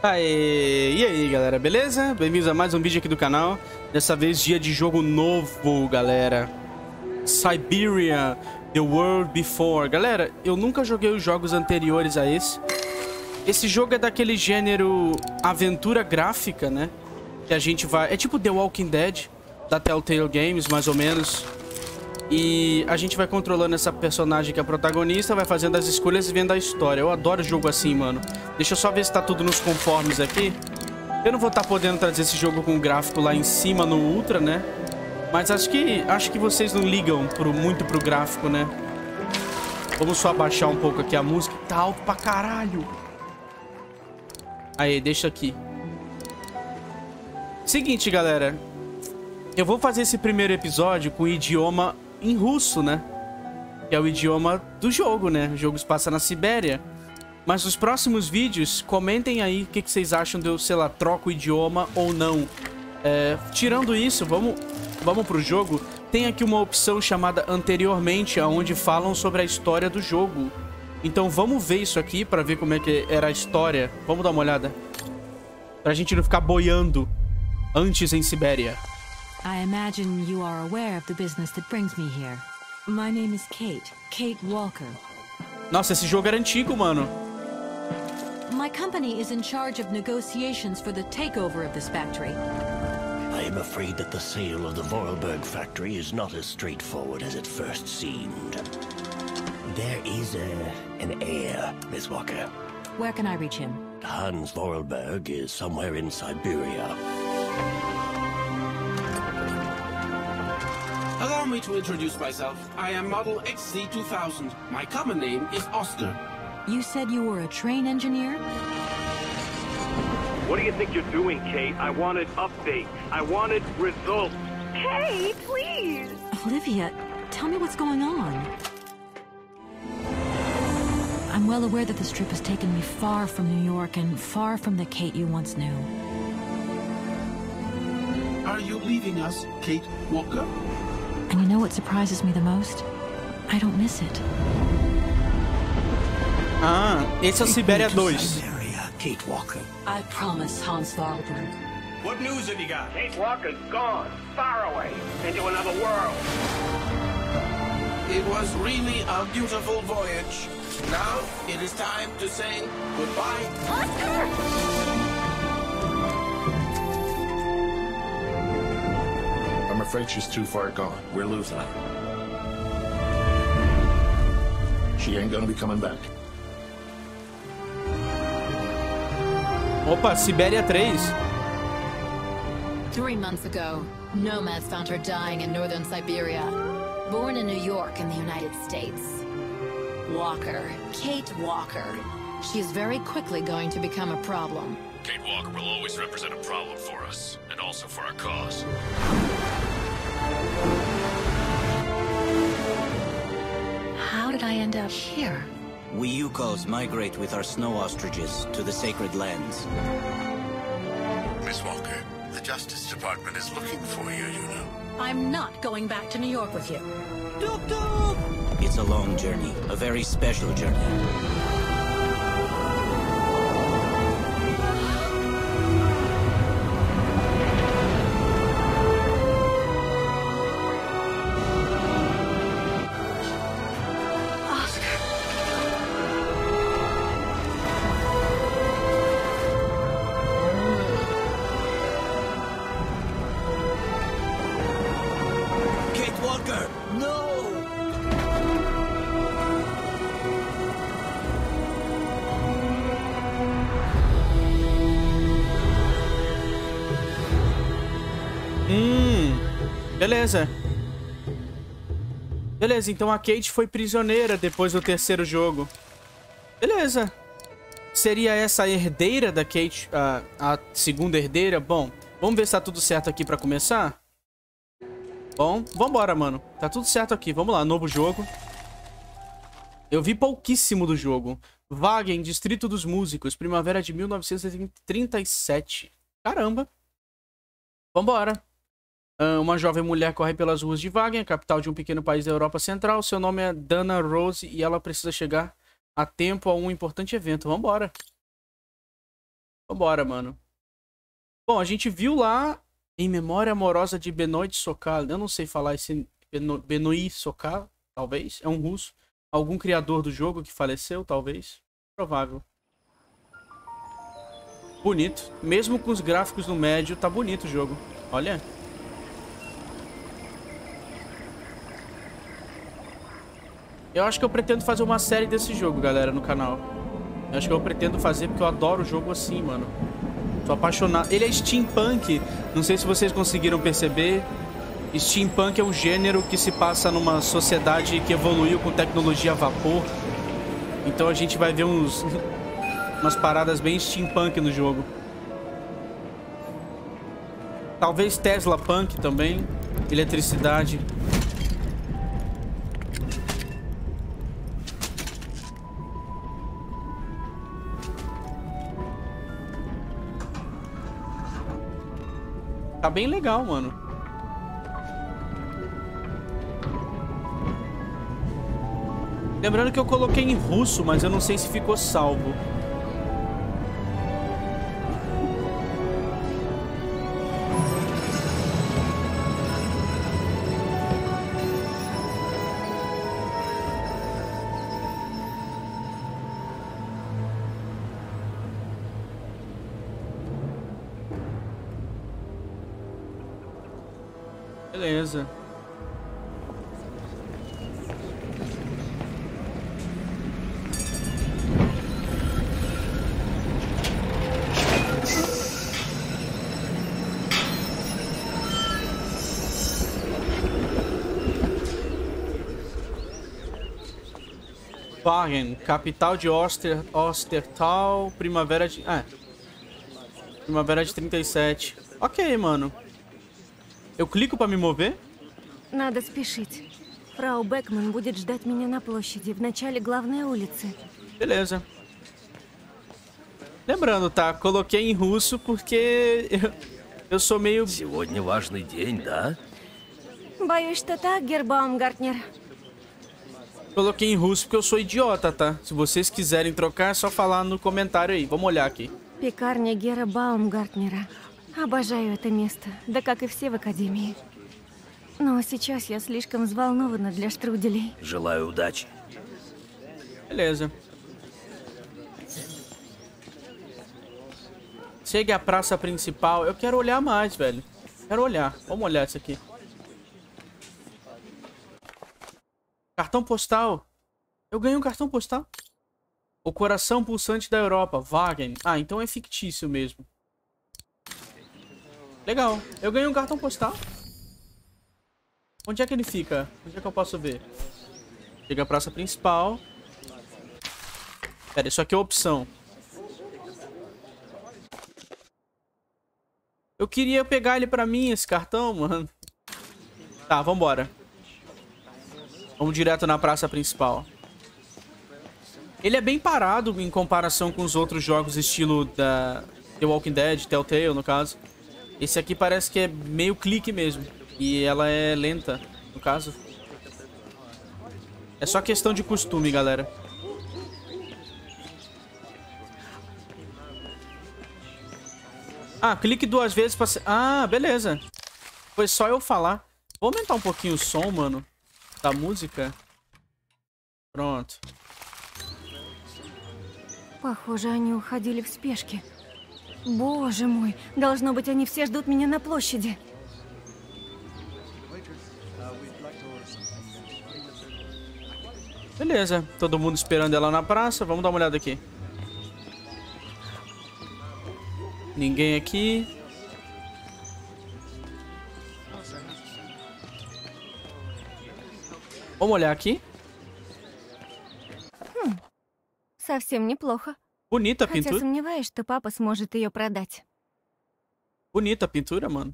Aê! E aí, galera, beleza? Bem-vindos a mais um vídeo aqui do canal. Dessa vez, dia de jogo novo, galera. Siberia, The World Before. Galera, eu nunca joguei os jogos anteriores a esse. Esse jogo é daquele gênero aventura gráfica, né? Que a gente vai... É tipo The Walking Dead, da Telltale Games, mais ou menos. E a gente vai controlando essa personagem que é a protagonista, vai fazendo as escolhas e vendo a história. Eu adoro jogo assim, mano. Deixa eu só ver se tá tudo nos conformes aqui. Eu não vou estar podendo trazer esse jogo com o gráfico lá em cima no Ultra, né? Mas acho que vocês não ligam muito pro gráfico, né? Vamos só abaixar um pouco aqui a música. Tá alto pra caralho. Aí, deixa aqui. Seguinte, galera. Eu vou fazer esse primeiro episódio com o idioma em russo, né? Que é o idioma do jogo, né? O jogo se passa na Sibéria. Mas nos próximos vídeos, comentem aí o que vocês acham de eu, sei lá, troco o idioma ou não. Tirando isso, vamos pro jogo. Tem aqui uma opção chamada Anteriormente, onde falam sobre a história do jogo. Então vamos ver isso aqui pra ver como é que era a história. Vamos dar uma olhada. Pra gente não ficar boiando antes em Sibéria. I imagine you are aware of the business that brings me here. My name is Kate Walker. Nossa, esse jogo era antigo, mano. My company is in charge of negotiations for the takeover of this factory. I am afraid that the sale of the Vorarlberg factory is not as straightforward as it first seemed. There is an heir, Miss Walker. Where can I reach him? Hans Vorarlberg is somewhere in Siberia. Allow me to introduce myself. I am Model XC2000. My common name is Oscar. You said you were a train engineer? What do you think you're doing, Kate? I wanted updates. I wanted results. Hey, please! Olivia, tell me what's going on. I'm well aware that this trip has taken me far from New York and far from the Kate you once knew. Are you leaving us, Kate Walker? And you know what surprises me the most? I don't miss it. Ah, esse é o Sibéria 2. Siberia, Kate Walker. I promise, Hans Vorarlberg. What news have you got? Kate Walker's gone, far away, into another world. It was really a beautiful voyage. Now it is time to say goodbye. Oscar! I'm afraid she's too far gone. We're losing her. She ain't gonna be coming back. Opa, Sibéria 3. 3 months ago, nomads found her dying in northern Siberia. Born in New York in the United States. Walker, Kate Walker. She is very quickly going to become a problem. Kate Walker will always represent a problem for us, and also for our cause. How did I end up here? We Yukos migrate with our snow ostriches to the sacred lands. Miss Walker, the Justice Department is looking for you, you know. I'm not going back to New York with you. It's a long journey, a very special journey. Kate Walker, no! Beleza. Beleza, então a Kate foi prisioneira depois do terceiro jogo. Beleza. Seria essa a herdeira da Kate, a segunda herdeira? Bom, vamos ver se tá tudo certo aqui pra começar. Bom, vambora, mano. Tá tudo certo aqui, vamos lá, novo jogo. Eu vi pouquíssimo do jogo. Wagen, Distrito dos Músicos, primavera de 1937. Caramba. Vambora. Uma jovem mulher corre pelas ruas de Wagen, a capital de um pequeno país da Europa Central. Seu nome é Dana Rose e ela precisa chegar a tempo a um importante evento. Vambora. Vambora, mano. Bom, a gente viu lá Em Memória Amorosa de Benoit Sokal. Eu não sei falar esse Benoit Sokal, talvez. É um russo. Algum criador do jogo que faleceu, talvez. Provável. Bonito. Mesmo com os gráficos no médio, tá bonito o jogo. Olha. Eu acho que eu pretendo fazer uma série desse jogo, galera, no canal. Eu acho que eu pretendo fazer porque eu adoro o jogo assim, mano. Tô apaixonado. Ele é steampunk. Não sei se vocês conseguiram perceber. Steampunk é um gênero que se passa numa sociedade que evoluiu com tecnologia a vapor. Então a gente vai ver umas paradas bem steampunk no jogo. Talvez Tesla Punk também. Eletricidade. Tá bem legal, mano. Lembrando que eu coloquei em russo, mas eu não sei se ficou salvo. Beleza. Wagen, capital de Ostertal, primavera de... primavera de 37. Ok, mano. Eu clico pra me mover? Надо спешить. Фрау Бекман будет ждать меня на площади, в начале главной улицы. Beleza. Lembrando, tá? Coloquei em russo porque eu sou meio... Сегодня важный день, да? Боюсь, что так, Герр Баумгартнер. Coloquei em russo porque eu sou idiota, tá? Se vocês quiserem trocar, é só falar no comentário aí. Vamos olhar aqui. Пекарня Герра Баумгартнера. Обожаю это место, да как и все в академии. Но сейчас я слишком взволнована для штруделей. Желаю удачи. Beleza. Chegue à praça principal. Eu quero olhar mais, velho. Quero olhar. Vamos olhar isso aqui. Cartão postal. Eu ganhei um cartão postal. O coração pulsante da Europa. Wagen. Ah, então é fictício mesmo. Legal. Eu ganhei um cartão postal. Onde é que ele fica? Onde é que eu posso ver? Chega à praça principal. Pera, isso aqui é opção. Eu queria pegar ele pra mim, esse cartão, mano. Tá, vambora. Vamos direto na praça principal. Ele é bem parado em comparação com os outros jogos estilo da The Walking Dead, Telltale, no caso. Esse aqui parece que é meio clique mesmo. E ela é lenta, no caso. É só questão de costume, galera. Ah, clique 2 vezes pra... Ah, beleza. Foi só eu falar. Vou aumentar um pouquinho o som, mano. Da música. Pronto. Похоже, они уходили в спешке. Боже мой, должно быть, они все ждут меня на площади. Beleza, todo mundo esperando ela na praça. Vamos dar uma olhada aqui. Ninguém aqui. Vamos olhar aqui. Совсем неплохо. Bonita a Хотя pintura. сомневаюсь, что папа сможет ее продать. Bonita a pintura, mano.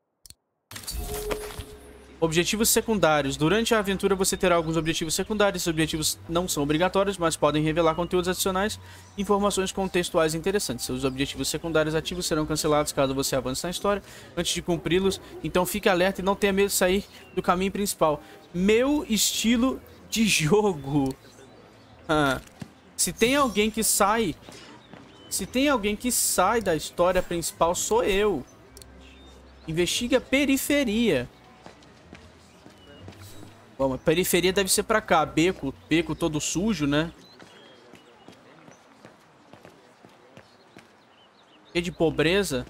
Objetivos secundários. Durante a aventura você terá alguns objetivos secundários. Esses objetivos não são obrigatórios, mas podem revelar conteúdos adicionais e informações contextuais interessantes. Seus objetivos secundários ativos serão cancelados caso você avance na história antes de cumpri-los. Então fique alerta e não tenha medo de sair do caminho principal. Meu estilo de jogo. Se tem alguém que sai Se tem alguém que sai da história principal, sou eu. Investiga a periferia. Bom, a periferia deve ser pra cá. Beco todo sujo, né? Cheio de pobreza.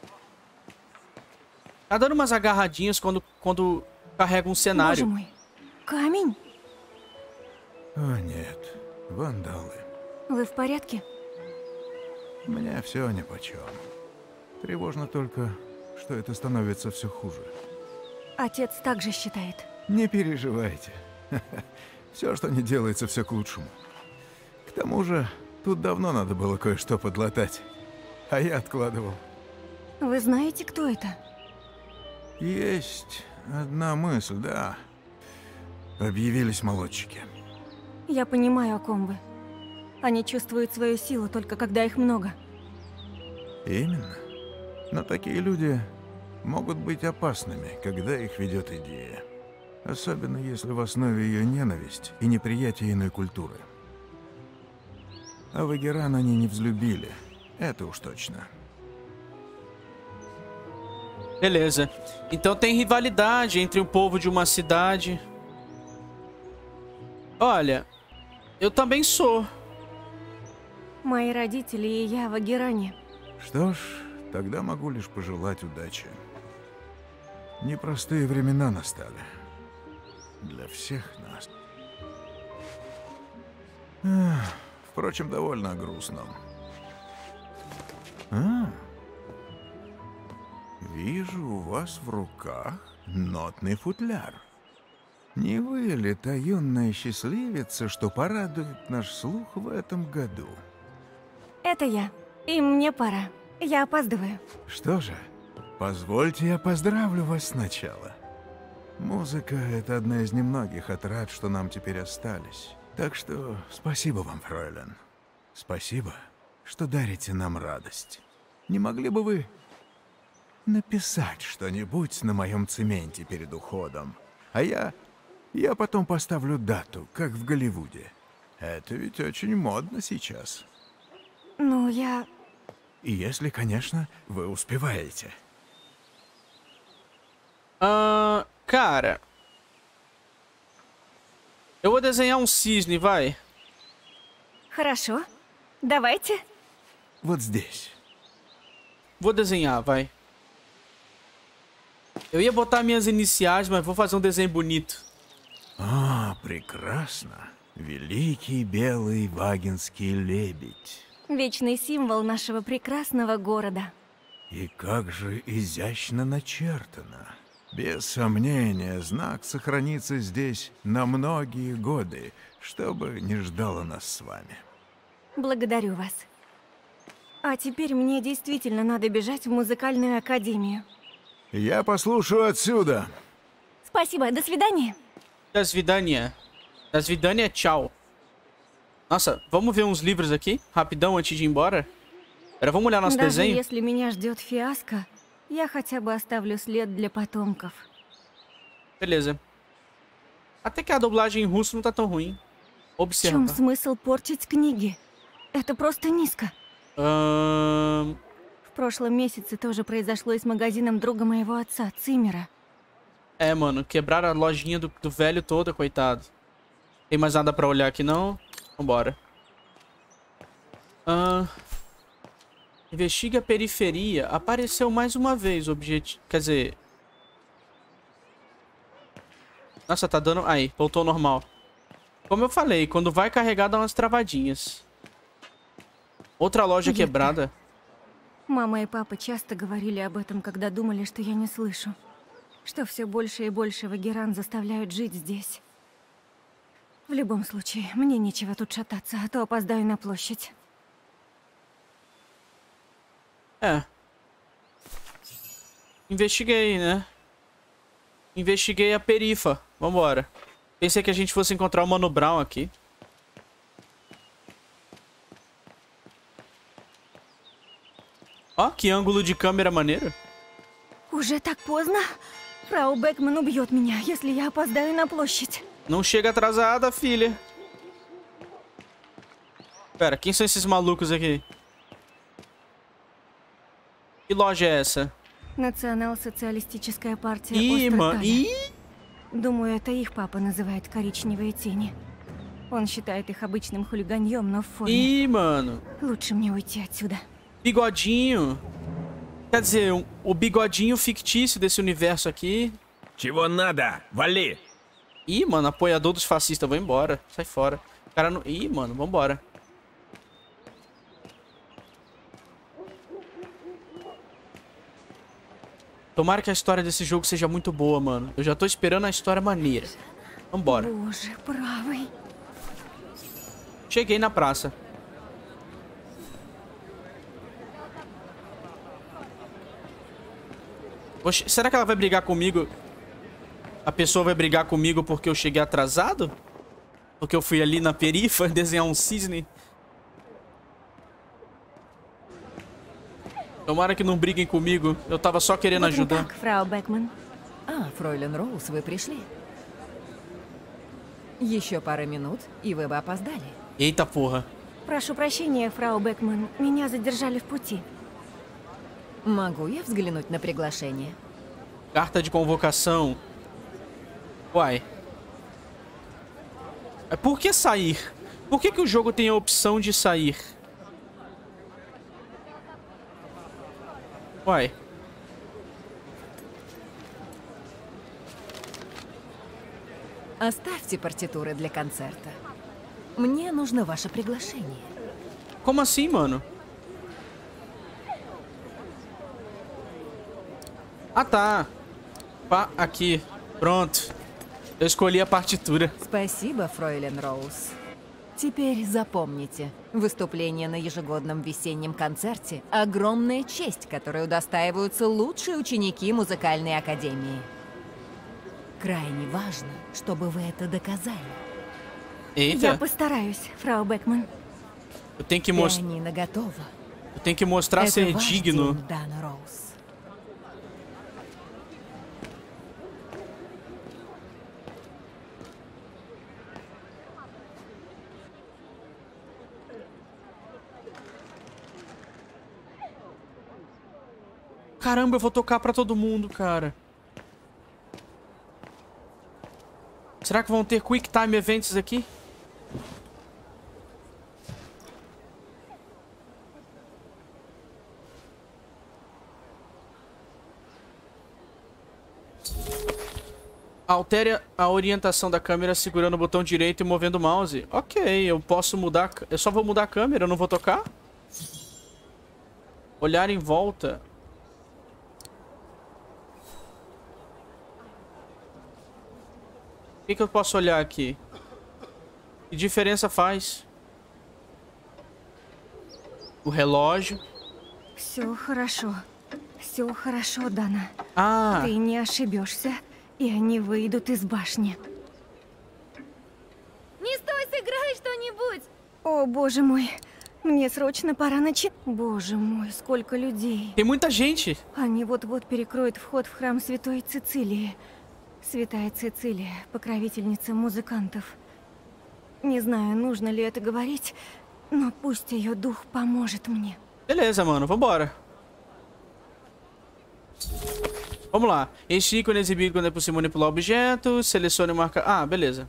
Tá dando umas agarradinhas quando carrega um cenário. Боже мой, камень? О, нет. Вандалы. Вы в порядке? Мне все нипочем. Тревожно только, что это становится все хуже. Отец также считает. Не переживайте. Все, что не делается, все к лучшему. К тому же, тут давно надо было кое-что подлатать. А я откладывал. Вы знаете, кто это? Есть одна мысль, да. Объявились молодчики. Я понимаю, о ком вы. Они чувствуют свою силу только когда их много. Именно. Но такие люди могут быть опасными, когда их ведет идея. Особенно если в основе ее ненависть и неприятие иной культуры. А Вагеран они не взлюбили. Это уж точно. Beleza. Então tem rivalidade entre o povo de uma cidade. Olha, eu também sou. Мои родители и я в Агеране. Что ж, тогда могу лишь пожелать удачи. Непростые времена настали. Для всех нас. Впрочем, довольно о грустном. Вижу у вас в руках нотный футляр. Не вы ли та юная счастливица, что порадует наш слух в этом году? Это я. И мне пора. Я опаздываю. Что же, позвольте я поздравлю вас сначала. Музыка — это одна из немногих отрад, что нам теперь остались. Так что спасибо вам, фройлен. Спасибо, что дарите нам радость. Не могли бы вы написать что-нибудь на моем цементе перед уходом? А я потом поставлю дату, как в Голливуде. Это ведь очень модно сейчас. Ну, я... И если, конечно, вы успеваете. Cara, eu vou desenhar um cisne, vai. Хорошо. Давайте. Вот здесь. Vou desenhar, vai. Eu ia botar minhas iniciais, mas vou fazer um desenho bonito. А, прекрасно. Великий белый вагенский лебедь. Вечный символ нашего прекрасного города. И как же изящно начертано. Без сомнения, знак сохранится здесь на многие годы, что бы ни ждало нас с вами. Благодарю вас. А теперь мне действительно надо бежать в музыкальную академию. Я послушаю отсюда. Спасибо, до свидания. Das Vidania. Das Vidania, tchau. Nossa, vamos ver uns livros aqui, rapidão, antes de ir embora. Pera, vamos olhar nosso Даже desenho? если меня ждет фиаско, я хотя бы оставлю след для потомков. Beleza. Até que a dublagem em russo não tá tão ruim. В чем Observa. смысл портить книги? Это просто низко. В прошлом месяце тоже произошло и с магазином друга моего отца, Циммера. É, mano, quebraram a lojinha do velho toda, coitado. Tem mais nada pra olhar aqui, não? Vambora. Investiga a periferia. Apareceu mais uma vez o objetivo. Quer dizer... Nossa, tá dando... Aí, voltou ao normal. Como eu falei, quando vai carregar dá umas travadinhas. Outra loja quebrada. Мама и папа часто говорили об этом, когда думали, что я не слышу. Что все больше и больше Вагеран заставляют жить здесь. В любом случае, мне нечего тут шататься, а то опоздаю на площадь. Investiguei, né? Investiguei a perifa. Vambora. Pensei que a gente fosse encontrar o Mano Brown aqui. Ó, que ângulo de câmera maneiro. Уже так поздно? Фрау Бекман убьет меня, если я опоздаю на площадь. Não chega atrasada, filha. Pera, quem são esses malucos aqui? Que loja é essa? Национал-социалистическая партия Ih, mano. Остроталя. Ih! Думаю, это их папа называет коричневые тени. Он считает их обычным хулиганьем, но в форме. Ih, mano. Лучше мне уйти отсюда. Bigodinho. Quer dizer, o bigodinho fictício desse universo aqui. Чего надо? Вали! Ih, mano, apoiador dos fascistas. Vou embora. Sai fora. O cara não... Ih, mano, vambora. Tomara que a história desse jogo seja muito boa, mano. Eu já tô esperando a história maneira. Vambora. Боже, правый. Cheguei na praça. Oxe, será que ela vai brigar comigo? A pessoa vai brigar comigo porque eu cheguei atrasado? Porque eu fui ali na perifa desenhar um cisne? Tomara que não briguem comigo. Eu tava só querendo ajudar. Фрау Бекман. А, фройлен Роуз, вы пришли. Еще пара минут, и вы бы опоздали. Eita porra. Прошу прощения, фрау Бекман. Меня задержали в пути. Могу я взглянуть на приглашение? Carta de convocação. Uai. Por que sair? Por que o jogo tem a opção de sair? Uai. Оставьте партитуры для концерта. Мне нужно ваше приглашение. Como assim, mano? Ah, tá. Aqui. Pronto. Eu escolhi a partitura. Спасибо, фройлен Роуз. Теперь запомните, выступление на ежегодном весеннем концерте – огромная честь, которой удостаиваются лучшие ученики музыкальной академии. Крайне важно, чтобы вы это доказали. Я постараюсь, фрау Бекман. Eu tenho que mostrar. Пианино готово. Eu tenho que mostrar ser Это ваш digno. день, Дана Роуз. Caramba, eu vou tocar pra todo mundo, cara. Será que vão ter Quick Time Events aqui? Altere a orientação da câmera segurando o botão direito e movendo o mouse. Ok, eu posso mudar... Eu só vou mudar a câmera, eu não vou tocar? Olhar em volta... O que eu posso olhar aqui? Que diferença faz? O relógio. Все хорошо. Все хорошо, Дана. Ah. Ты не ошибешься, и они выйдут из башни. Не стой, сыграй что-нибудь! О, боже мой. Мне срочно пора начать. Боже мой, сколько людей. Tem muita gente. Они вот-вот перекроют вход в храм Святой Цицилии. Святая Цицилия, покровительница музыкантов. Не знаю, нужно ли это говорить, но пусть ее дух поможет мне. Beleza, mano, vambora. Vamos lá. Este ícone é exibido quando é possível manipular objetos. Selecione e marca... Ah, beleza.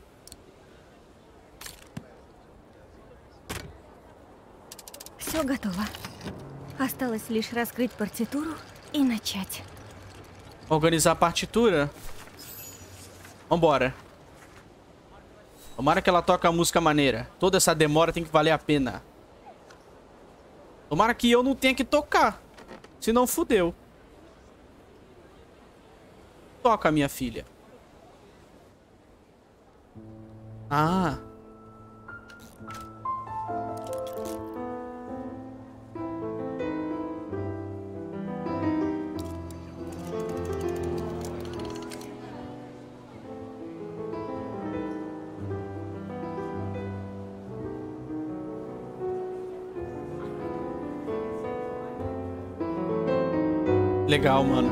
Все готово. Осталось лишь раскрыть партитуру и начать. Organizar a partitura. Vambora. Tomara que ela toque a música maneira. Toda essa demora tem que valer a pena. Tomara que eu não tenha que tocar. Senão fudeu. Toca, minha filha. Ah. Legal, mano.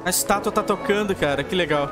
A estátua tá tocando, cara. Que legal.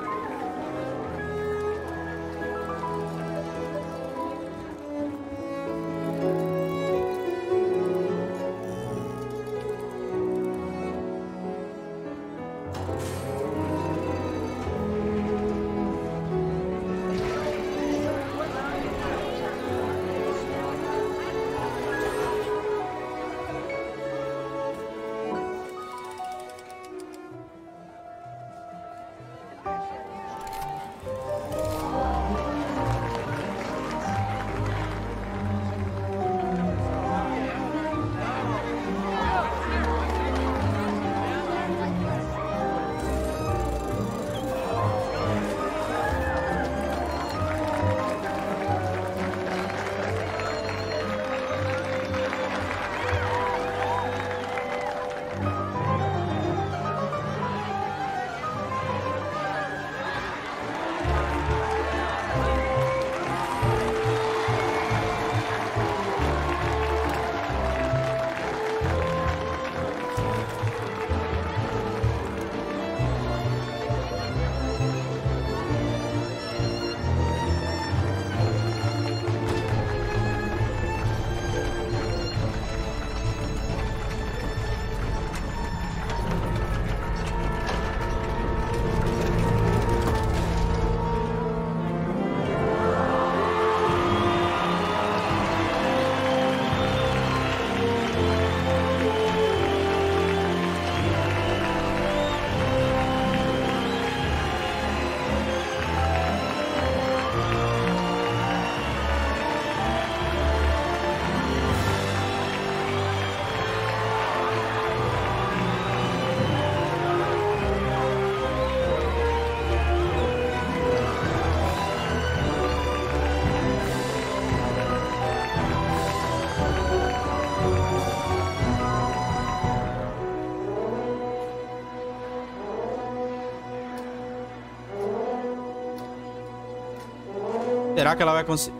Será que ela vai conseguir?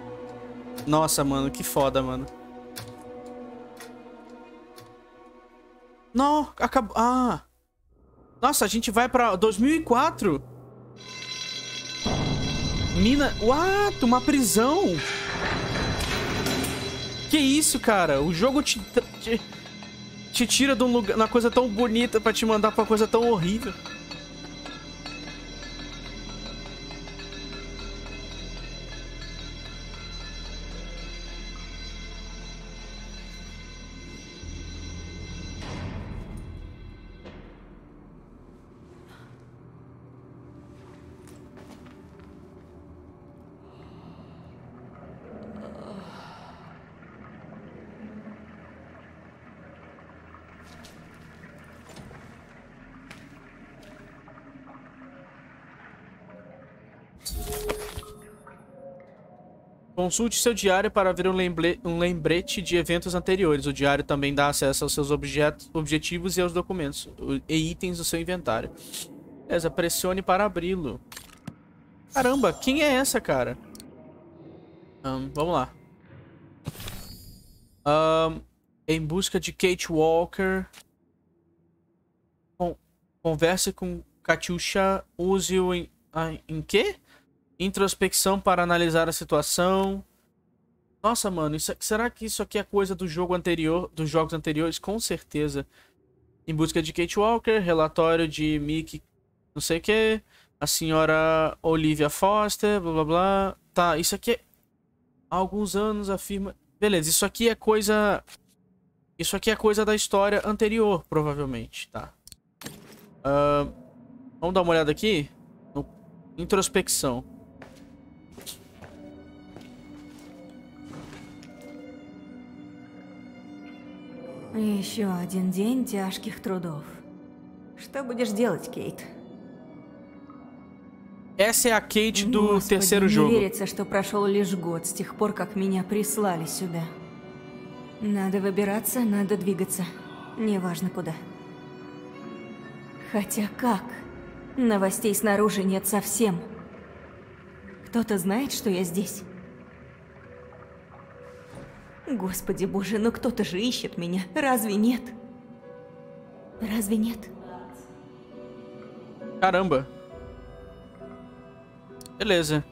Nossa, mano, que foda, mano. Não, acabou. Ah. Nossa, a gente vai pra 2004. Mina... What? Uma prisão? Que isso, cara? O jogo te tira de um lugar, uma coisa tão bonita pra te mandar pra uma coisa tão horrível. Consulte seu diário para ver um lembrete de eventos anteriores. O diário também dá acesso aos seus objetivos e aos documentos e itens do seu inventário. Beleza, pressione para abri-lo. Caramba, quem é essa, cara? Vamos lá. Em busca de Kate Walker. Converse com Katyusha. Use-o em quê? Introspecção para analisar a situação. Nossa, mano, será que isso aqui é coisa do jogo anterior, dos jogos anteriores? Com certeza. Em busca de Kate Walker, relatório de Mickey, não sei o que, a senhora Olivia Foster, blá blá blá. Tá, isso aqui é... Há alguns anos afirma... Beleza, isso aqui é coisa... Isso aqui é coisa da história anterior, provavelmente, tá. Vamos dar uma olhada aqui. Introspecção. Еще один день тяжких трудов. Что будешь делать, Кейт? Essa é a Kate do terceiro не jogo. верится, что прошел лишь год с тех пор, как меня прислали сюда. Надо выбираться, надо двигаться. Неважно куда. Хотя как? Новостей снаружи нет совсем. Кто-то знает, что я здесь? Господи боже, ну кто-то же ищет меня. Разве нет? Разве нет? Caramba. Beleza.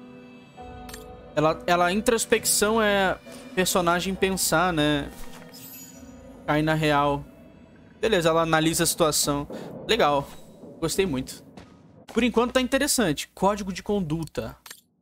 A introspecção é personagem pensar, né? Cair na real. Beleza, ela analisa a situação. Legal. Gostei muito. Por enquanto tá interessante. Código de conduta.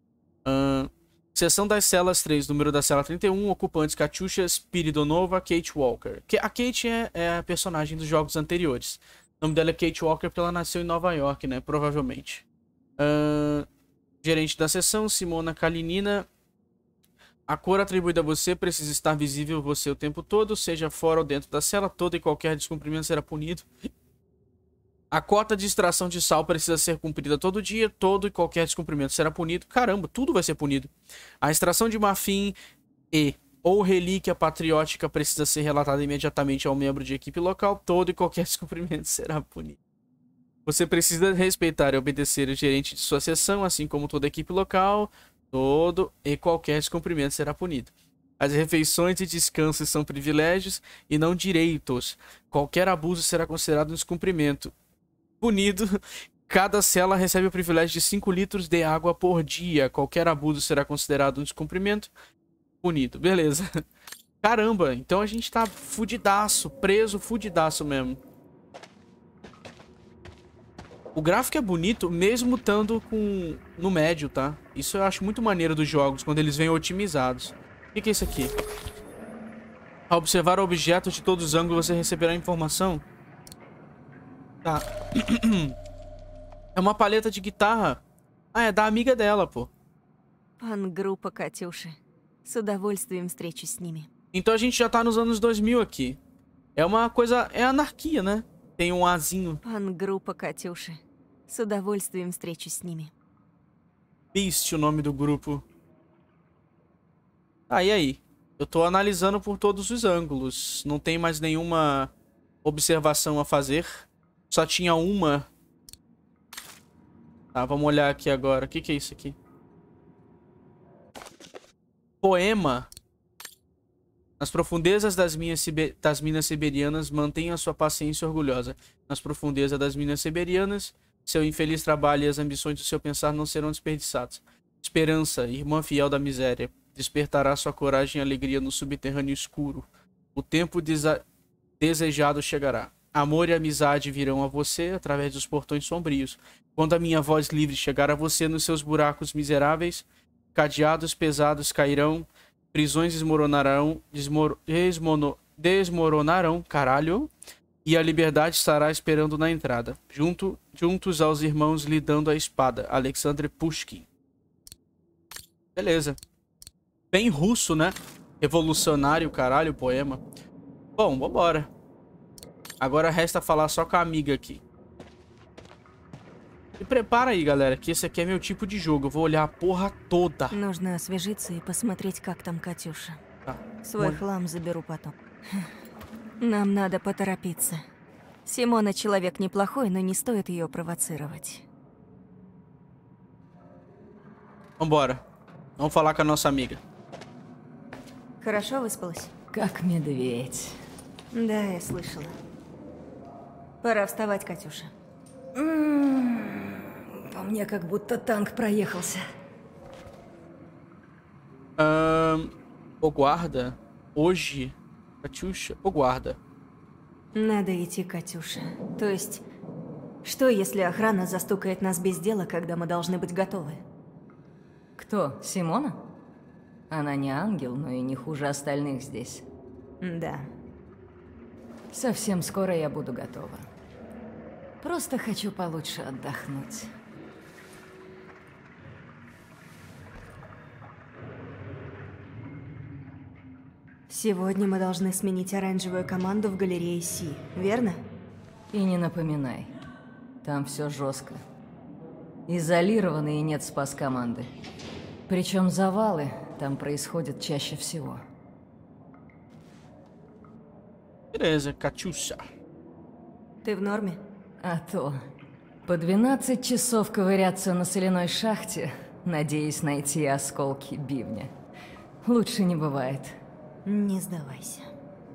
Seção das celas 3. Número da cela 31. Ocupantes Katyusha, Spiridonova, Kate Walker. A Kate é a personagem dos jogos anteriores. O nome dela é Kate Walker porque ela nasceu em Nova York, né? Provavelmente. Gerente da seção, Simona Kalinina. A cor atribuída a você precisa estar visível você o tempo todo, seja fora ou dentro da cela. Todo e qualquer descumprimento será punido. A cota de extração de sal precisa ser cumprida todo dia. Todo e qualquer descumprimento será punido. Caramba, tudo vai ser punido. A extração de marfim ou relíquia patriótica precisa ser relatada imediatamente ao membro de equipe local. Todo e qualquer descumprimento será punido. Você precisa respeitar e obedecer o gerente de sua seção, assim como toda a equipe local. Todo e qualquer descumprimento será punido. As refeições e descansos são privilégios e não direitos. Qualquer abuso será considerado um descumprimento. Punido. Cada cela recebe o privilégio de 5 litros de água por dia. Qualquer abuso será considerado um descumprimento. Punido. Beleza. Caramba, então a gente tá fudidaço. Preso, fudidaço mesmo. O gráfico é bonito, mesmo estando no médio, tá? Isso eu acho muito maneiro dos jogos, quando eles vêm otimizados. O que é isso aqui? Ao observar o objeto de todos os ângulos, você receberá informação. Tá. É uma paleta de guitarra. Ah, é da amiga dela, pô. Фан-группа Катюши. С удовольствием встречусь с ними. Então a gente já tá nos anos 2000 aqui. É uma coisa... É anarquia, né? Tem um azinho. Фан-группа Катюши. С удовольствием встречусь с ними. Beast, o nome do grupo. Ah, e aí? Eu tô analisando por todos os ângulos. Não tem mais nenhuma observação a fazer. Só tinha uma. Tá, vamos olhar aqui agora. O que é isso aqui? Poema. Nas profundezas das minas siberianas, mantenha sua paciência orgulhosa. Nas profundezas das minas siberianas, seu infeliz trabalho e as ambições do seu pensar não serão desperdiçados. Esperança, irmã fiel da miséria, despertará sua coragem e alegria no subterrâneo escuro. O tempo desejado chegará. Amor e amizade virão a você através dos portões sombrios. Quando a minha voz livre chegar a você nos seus buracos miseráveis, cadeados pesados cairão, prisões desmoronarão, caralho, e a liberdade estará esperando na entrada, juntos aos irmãos lhe dando a espada. Alexander Pushkin. Beleza. Bem russo, né? Revolucionário, caralho, o poema. Bom, vambora. Agora resta falar só com a amiga aqui. Se prepara aí, galera, que esse aqui é meu tipo de jogo. Eu vou olhar a porra toda. Нужно освежиться и посмотреть, как там Катюша. Свой хлам заберу потом. Нам надо поторопиться. Симона человек неплохой, но не стоит ее провоцировать. Vambora. Vamos falar com a nossa amiga. Хорошо выспалась? Как медведь. Да, я слышала. Пора вставать, Катюша. По мне как будто танк проехался. O guarda. Hoje. Катюша. O guarda. Надо идти, Катюша. То есть, что если охрана застукает нас без дела, когда мы должны быть готовы? Кто? Симона? Она не ангел, но и не хуже остальных здесь. Да. Совсем скоро я буду готова. Просто хочу получше отдохнуть. Сегодня мы должны сменить оранжевую команду в галерее Си, верно? И не напоминай. Там все жестко. Изолированы и нет спас-команды. Причем завалы там происходят чаще всего. Beleza, Катюша. Ты в норме? А то. По 12 часов ковыряться на соляной шахте, надеясь найти осколки бивня. Лучше не бывает. Не сдавайся.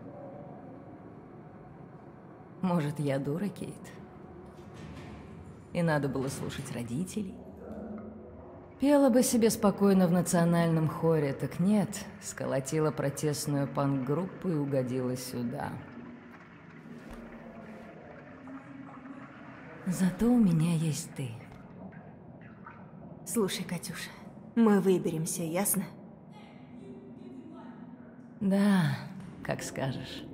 Может, я дура, Кейт? и надо было слушать родителей. Пела бы себе спокойно в национальном хоре, так нет, сколотила протестную панк-группу и угодила сюда. Зато у меня есть ты. Слушай, Катюша, мы выберемся, ясно? Да, как скажешь.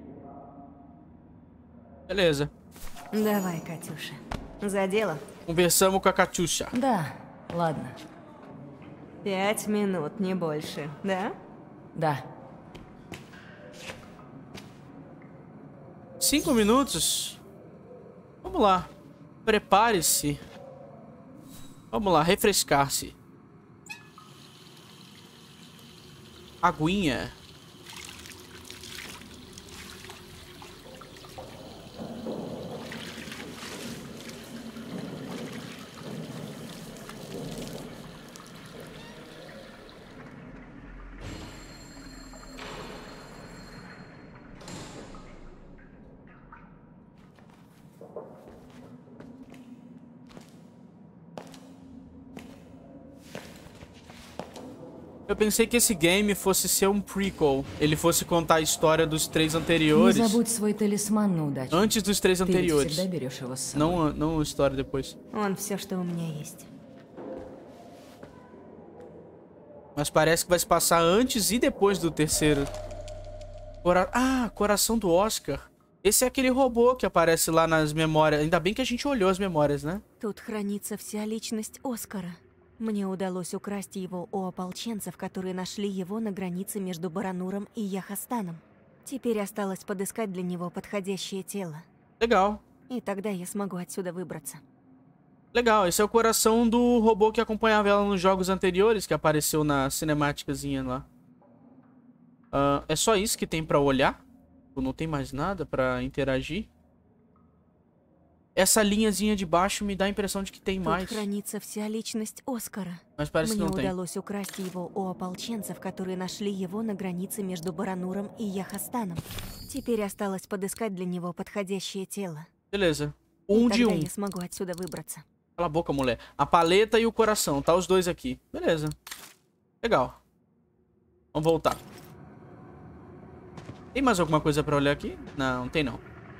Beleza. Давай, Катюша. За дело. Conversamos com a Catiuxa. Да, ладно. 5 минут, не больше, да? Да. 5 minutos? Vamos lá. Prepare-se. Vamos lá, refrescar-se. Aguinha. Eu pensei que esse game fosse ser um prequel. Ele fosse contar a história dos 3 anteriores. Не забудь свой талисман на удачу. Antes dos 3 anteriores. Ты ведь всегда берешь его с собой. Não a história depois. Он все, что у меня есть. Mas parece que vai se passar antes e depois do terceiro. Coração do Oscar. Esse é aquele robô que aparece lá nas memórias. Ainda bem que a gente olhou as memórias, né? Тут хранится вся личность Оскара. Мне удалось украсть его у ополченцев, которые нашли его на границе между Барануром и Яхастаном. Теперь осталось подыскать для него подходящее тело. Legal. И тогда я смогу отсюда выбраться. Legal, esse é o coração do robô que acompanhava ela nos jogos anteriores, que apareceu na cinemáticazinha lá. É só isso que tem pra olhar? Não tem mais nada pra interagir? Essa linhazinha de baixo me dá a impressão de que tem mais. Тут хранится вся личность Оскара. Mas parece que Мне não tem. удалось украсть его у ополченцев, которые нашли его на границе между Барануром и Яхастаном. Теперь осталось подыскать для него подходящее тело. Beleza. И De тогда я смогу отсюда выбраться. Cala a boca, mulher. A paleta e o coração. Tá os dois aqui. Beleza. Legal. Vamos voltar. Tem mais alguma coisa pra olhar aqui? Não, tem não.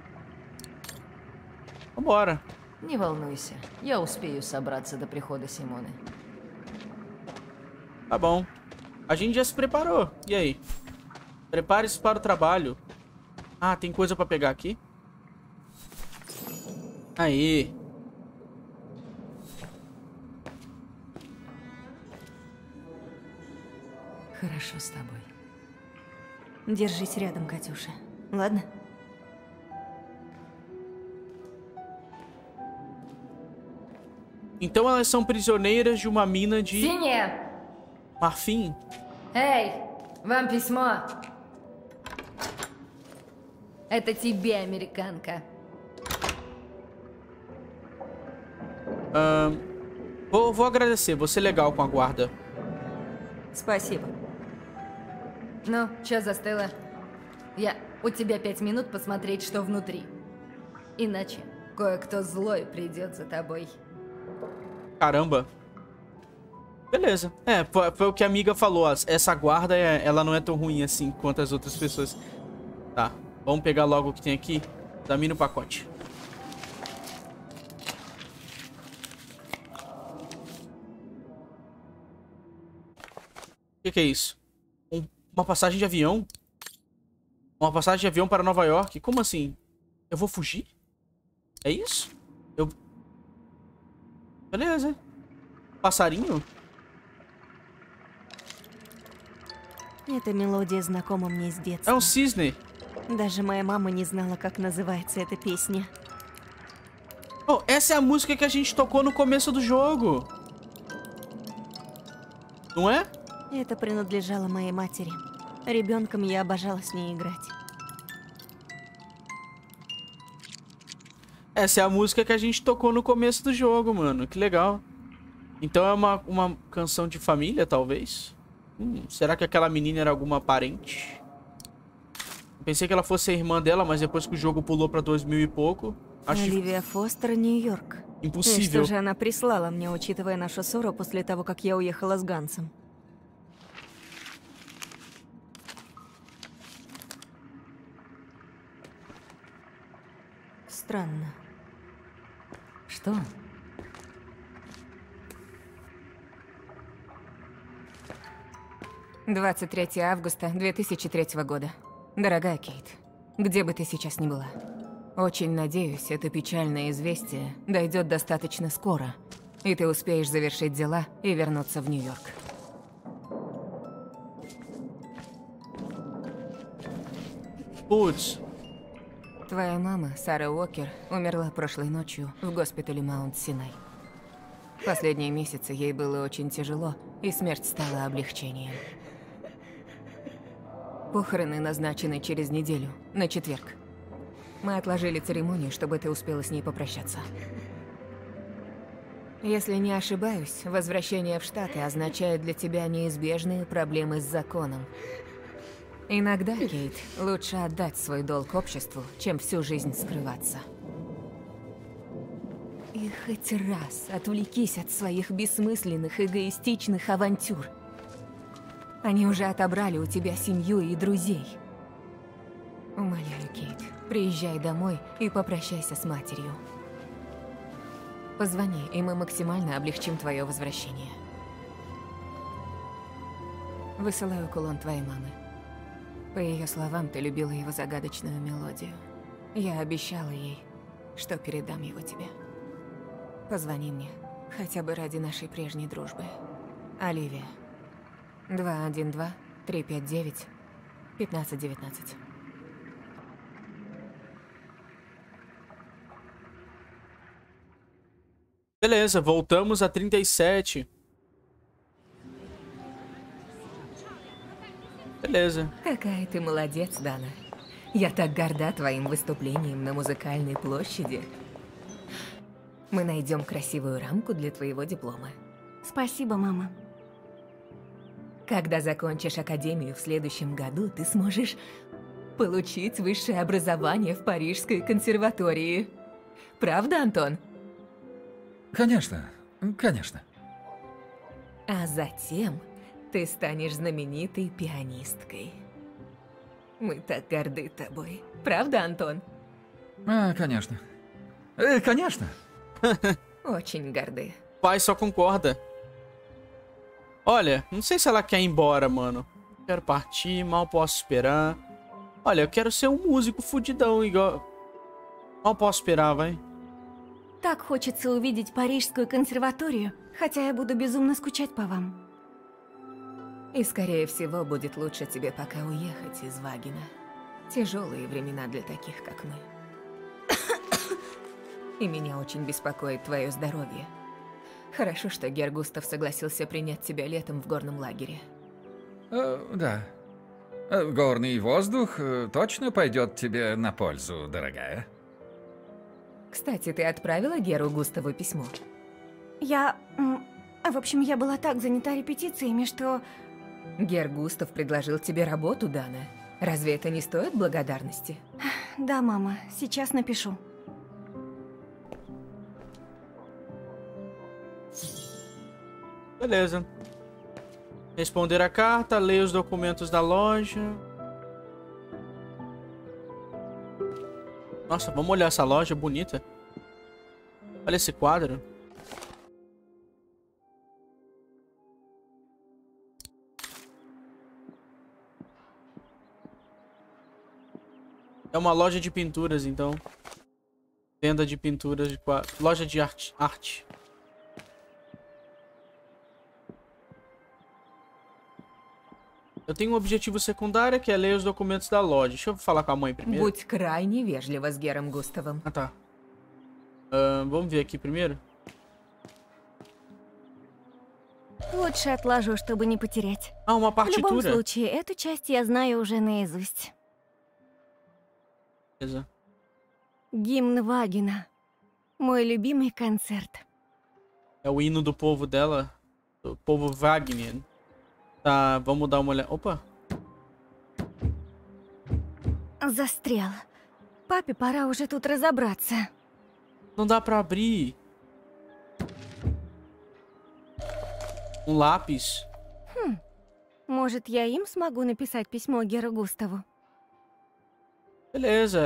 Vambora. Не волнуйся, я успею собраться до прихода Симоны. Tá bom. A gente já se preparou. E aí? Prepare-se para o trabalho. Ah, tem coisa pra pegar aqui? Aí. Хорошо с тобой. Держись рядом, Катюша. Ладно? Então elas são prisioneiras de uma mina de Синяя! marfim. Эй, вам письмо. Это тебе, американка. Vou agradecer. Vou ser legal com a guarda. Спасибо. Ну, чё застыла? У тебя 5 минут посмотреть, что внутри. Иначе кое-кто злой придет за тобой. Caramba. Beleza. Foi o que a amiga falou. Essa guarda, ela não é tão ruim assim quanto as outras pessoas. Tá. Vamos pegar logo o que tem aqui. Examina o pacote. O que é isso? Uma passagem de avião? Uma passagem de avião para Nova York? Como assim? Eu vou fugir? É isso? Beleza. Passarinho? Эта мелодия знакома мне с детства. É um cisne. Даже моя мама не знала, как называется эта песня. Oh, essa é a música que a gente tocou no começo do jogo. Não é? Это принадлежало моей матери. Ребенком я обожала с ней играть. Essa é a música que a gente tocou no começo do jogo, mano. Que legal. Então é uma canção de família, talvez? Será que aquela menina era alguma parente? Pensei que ela fosse a irmã dela, mas depois que o jogo pulou pra 2000 e pouco... Оливия Фостер, Нью-Йорк. Impossível. И что же она прислала мне, учитывая нашу ссору после того, как я уехала с Гансом? Странно. Что? «23 августа 2003 года. Дорогая Кейт, где бы ты сейчас ни была, очень надеюсь, это печальное известие дойдет достаточно скоро, и ты успеешь завершить дела и вернуться в Нью-Йорк. Путс. Твоя мама, Сара Уокер, умерла прошлой ночью в госпитале Маунт-Синай. Последние месяцы ей было очень тяжело, и смерть стала облегчением. Похороны назначены через неделю, на четверг. Мы отложили церемонию, чтобы ты успела с ней попрощаться. Если не ошибаюсь, возвращение в Штаты означает для тебя неизбежные проблемы с законом. Иногда, Кейт, лучше отдать свой долг обществу, чем всю жизнь скрываться. И хоть раз отвлекись от своих бессмысленных, эгоистичных авантюр. Они уже отобрали у тебя семью и друзей. Умоляю, Кейт, приезжай домой и попрощайся с матерью. Позвони, и мы максимально облегчим твое возвращение. Высылаю кулон твоей мамы. По ее словам, ты любила его загадочную мелодию. Я обещала ей, что передам его тебе. Позвони мне, хотя бы ради нашей прежней дружбы. Оливия. 212-359-1519. Beleza, voltamos a 37. Beleza. Какая ты молодец, Дана. Я так горда твоим выступлением на музыкальной площади. Мы найдем красивую рамку для твоего диплома. Спасибо, мама. Когда закончишь академию в следующем году, ты сможешь получить высшее образование в Парижской консерватории. Правда, Антон? Конечно, конечно. А затем ты станешь знаменитой пианисткой. Мы так горды тобой. Правда, Антон? Конечно. Конечно. Очень горды. Pai só concorda. Olha, não sei se ela quer ir embora, mano. Quero partir, mal posso esperar. Olha, eu quero ser um músico fudidão, igual... Mal posso esperar, vai. Так хочется увидеть Парижскую консерваторию, хотя я буду безумно скучать по вам. И, скорее всего, будет лучше тебе пока уехать из Вагина. Тяжелые времена для таких, как мы. И меня очень беспокоит твое здоровье. Хорошо, что Гер Густав согласился принять тебя летом в горном лагере. Да. Горный воздух точно пойдет тебе на пользу, дорогая. Кстати, ты отправила Геру Густаву письмо? В общем, я была так занята репетициями, что... Гер Густав предложил тебе работу, Дана. Разве это не стоит благодарности? Да, мама, сейчас напишу. Beleza. Responder a carta, ler os documentos da loja. Nossa, vamos olhar essa loja bonita. Olha esse quadro. É uma loja de pinturas, então. Venda de pinturas de quadros. Loja de arte. Eu tenho um objetivo secundário, que é ler os documentos da loja. Deixa eu falar com a mãe primeiro. Будь крайне вежлива с Гером Густавом. Ah, tá. Vamos ver aqui primeiro. Лучше отложу, чтобы не потерять. Uma В любом partitura. случае, эту часть я знаю уже наизусть. Beleza. Гимн Вагина. Мой любимый концерт. É o hino do povo dela. Do povo Wagner. Tá, vamos dar uma olhada. Opa. Застрял. Папе пора уже тут разобраться. Não dá pra abrir. Um lápis. Может, я им смогу написать письмо Геру Густаву? Beleza,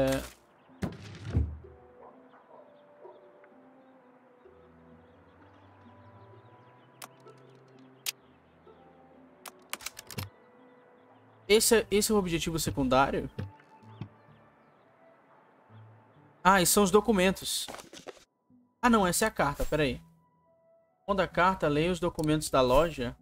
Esse é o objetivo secundário? Ah, e são os documentos. Ah, não, essa é a carta, peraí. Quando a carta, leia os documentos da loja.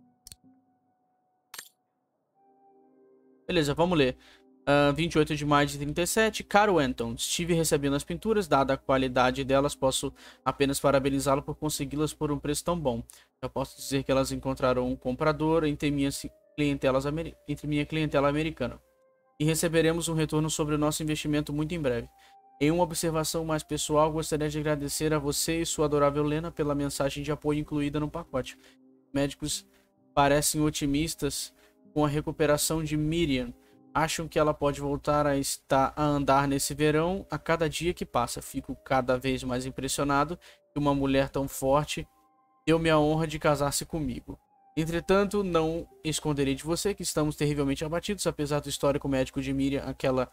Beleza, vamos ler. 28 de maio de 37. Caro Anton, estive recebendo as pinturas. Dada a qualidade delas, posso apenas parabenizá-lo por consegui-las por um preço tão bom. Eu posso dizer que elas encontraram um comprador entre minha clientela americana. E receberemos um retorno sobre o nosso investimento muito em breve. Em uma observação mais pessoal, gostaria de agradecer a você e sua adorável Lena pela mensagem de apoio incluída no pacote. Médicos parecem otimistas com a recuperação de Miriam. Acham que ela pode voltar a andar nesse verão a cada dia que passa. Fico cada vez mais impressionado que uma mulher tão forte deu-me a honra de casar-se comigo. Entretanto, não esconderei de você que estamos terrivelmente abatidos, apesar do histórico médico de Miriam,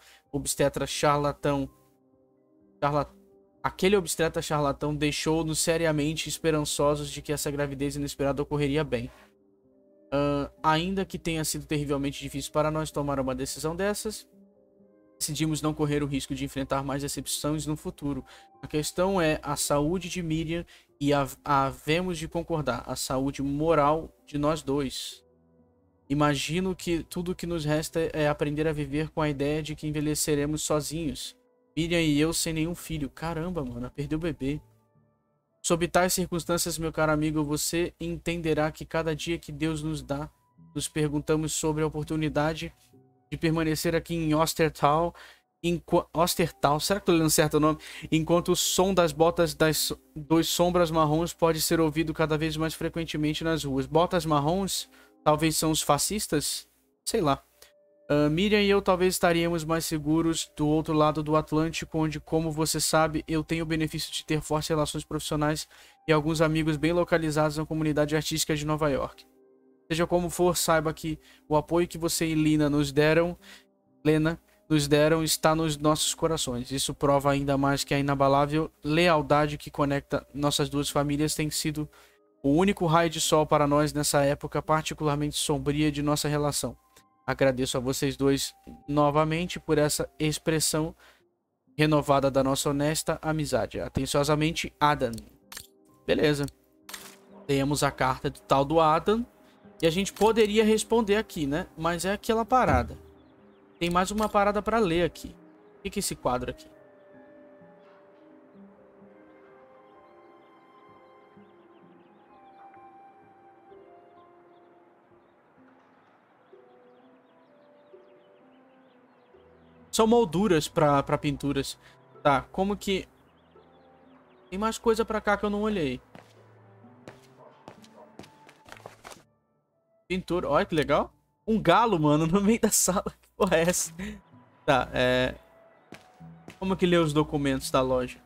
aquele obstetra charlatão deixou-nos seriamente esperançosos de que essa gravidez inesperada ocorreria bem. Ainda que tenha sido terrivelmente difícil para nós tomar uma decisão dessas, decidimos não correr o risco de enfrentar mais decepções no futuro. A questão é a saúde de Miriam e havemos de concordar, a saúde moral de nós dois. Imagino que tudo o que nos resta é aprender a viver com a ideia de que envelheceremos sozinhos. Miriam e eu sem nenhum filho. Caramba, mano, perdeu o bebê. Sob tais circunstâncias, meu caro amigo, você entenderá que cada dia que Deus nos dá, nos perguntamos sobre a oportunidade de permanecer aqui em Ostertal, será que estou lendo certo o nome? Enquanto o som das botas das dois sombras marrons pode ser ouvido cada vez mais frequentemente nas ruas. Botas marrons? Talvez são os fascistas? Sei lá. Miriam e eu talvez estaríamos mais seguros do outro lado do Atlântico, onde, como você sabe, eu tenho o benefício de ter fortes relações profissionais e alguns amigos bem localizados na comunidade artística de Nova York. Seja como for, saiba que o apoio que você e Lena nos deram está nos nossos corações. Isso prova ainda mais que a inabalável lealdade que conecta nossas duas famílias tem sido o único raio de sol para nós nessa época particularmente sombria de nossa relação. Agradeço a vocês dois novamente por essa expressão renovada da nossa honesta amizade. Atenciosamente, Adam. Beleza. Temos a carta do tal do Adam. E a gente poderia responder aqui, né? Mas é aquela parada. Tem mais uma parada para ler aqui. O que é esse quadro aqui? São molduras para pinturas. Tá, como que... Tem mais coisa pra cá que eu não olhei. Pintura, olha que legal. Um galo, mano, no meio da sala. Que porra é essa? Tá, Como que lê os documentos da loja?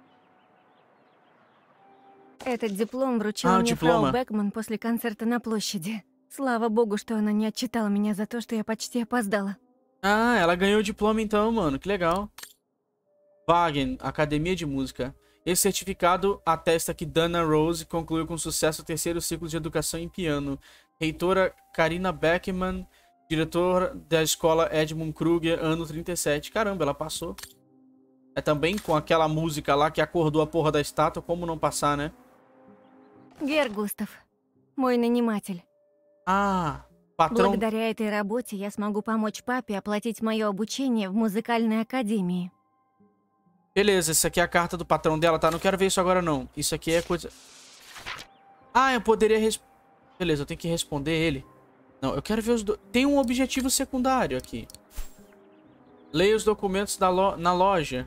Этот диплом вручила мне фрау Бекман после концерта на площади. Слава богу, что она не отчитала меня за то, что я почти опоздала. Ah, ela ganhou o diploma então, mano. Que legal. Wagen, Academia de Música. Esse certificado atesta que Dana Rose concluiu com sucesso o terceiro ciclo de educação em piano. Reitora Karina Beckman, diretora da escola Edmund Kruger, ano 37. Caramba, ela passou. É também com aquela música lá que acordou a porra da estátua. Como não passar, né? Гер Густав, мой наниматель. Ah, patrão. Благодаря этой работе я смогу помочь папе оплатить мое обучение в музыкальной академии. Beleza, essa aqui é a carta do patrão dela, tá? Não quero ver isso agora, não. Isso aqui é coisa... Ah, eu poderia... Beleza, eu tenho que responder ele. Não, eu quero ver os... Tem um objetivo secundário aqui. Leia os documentos na loja.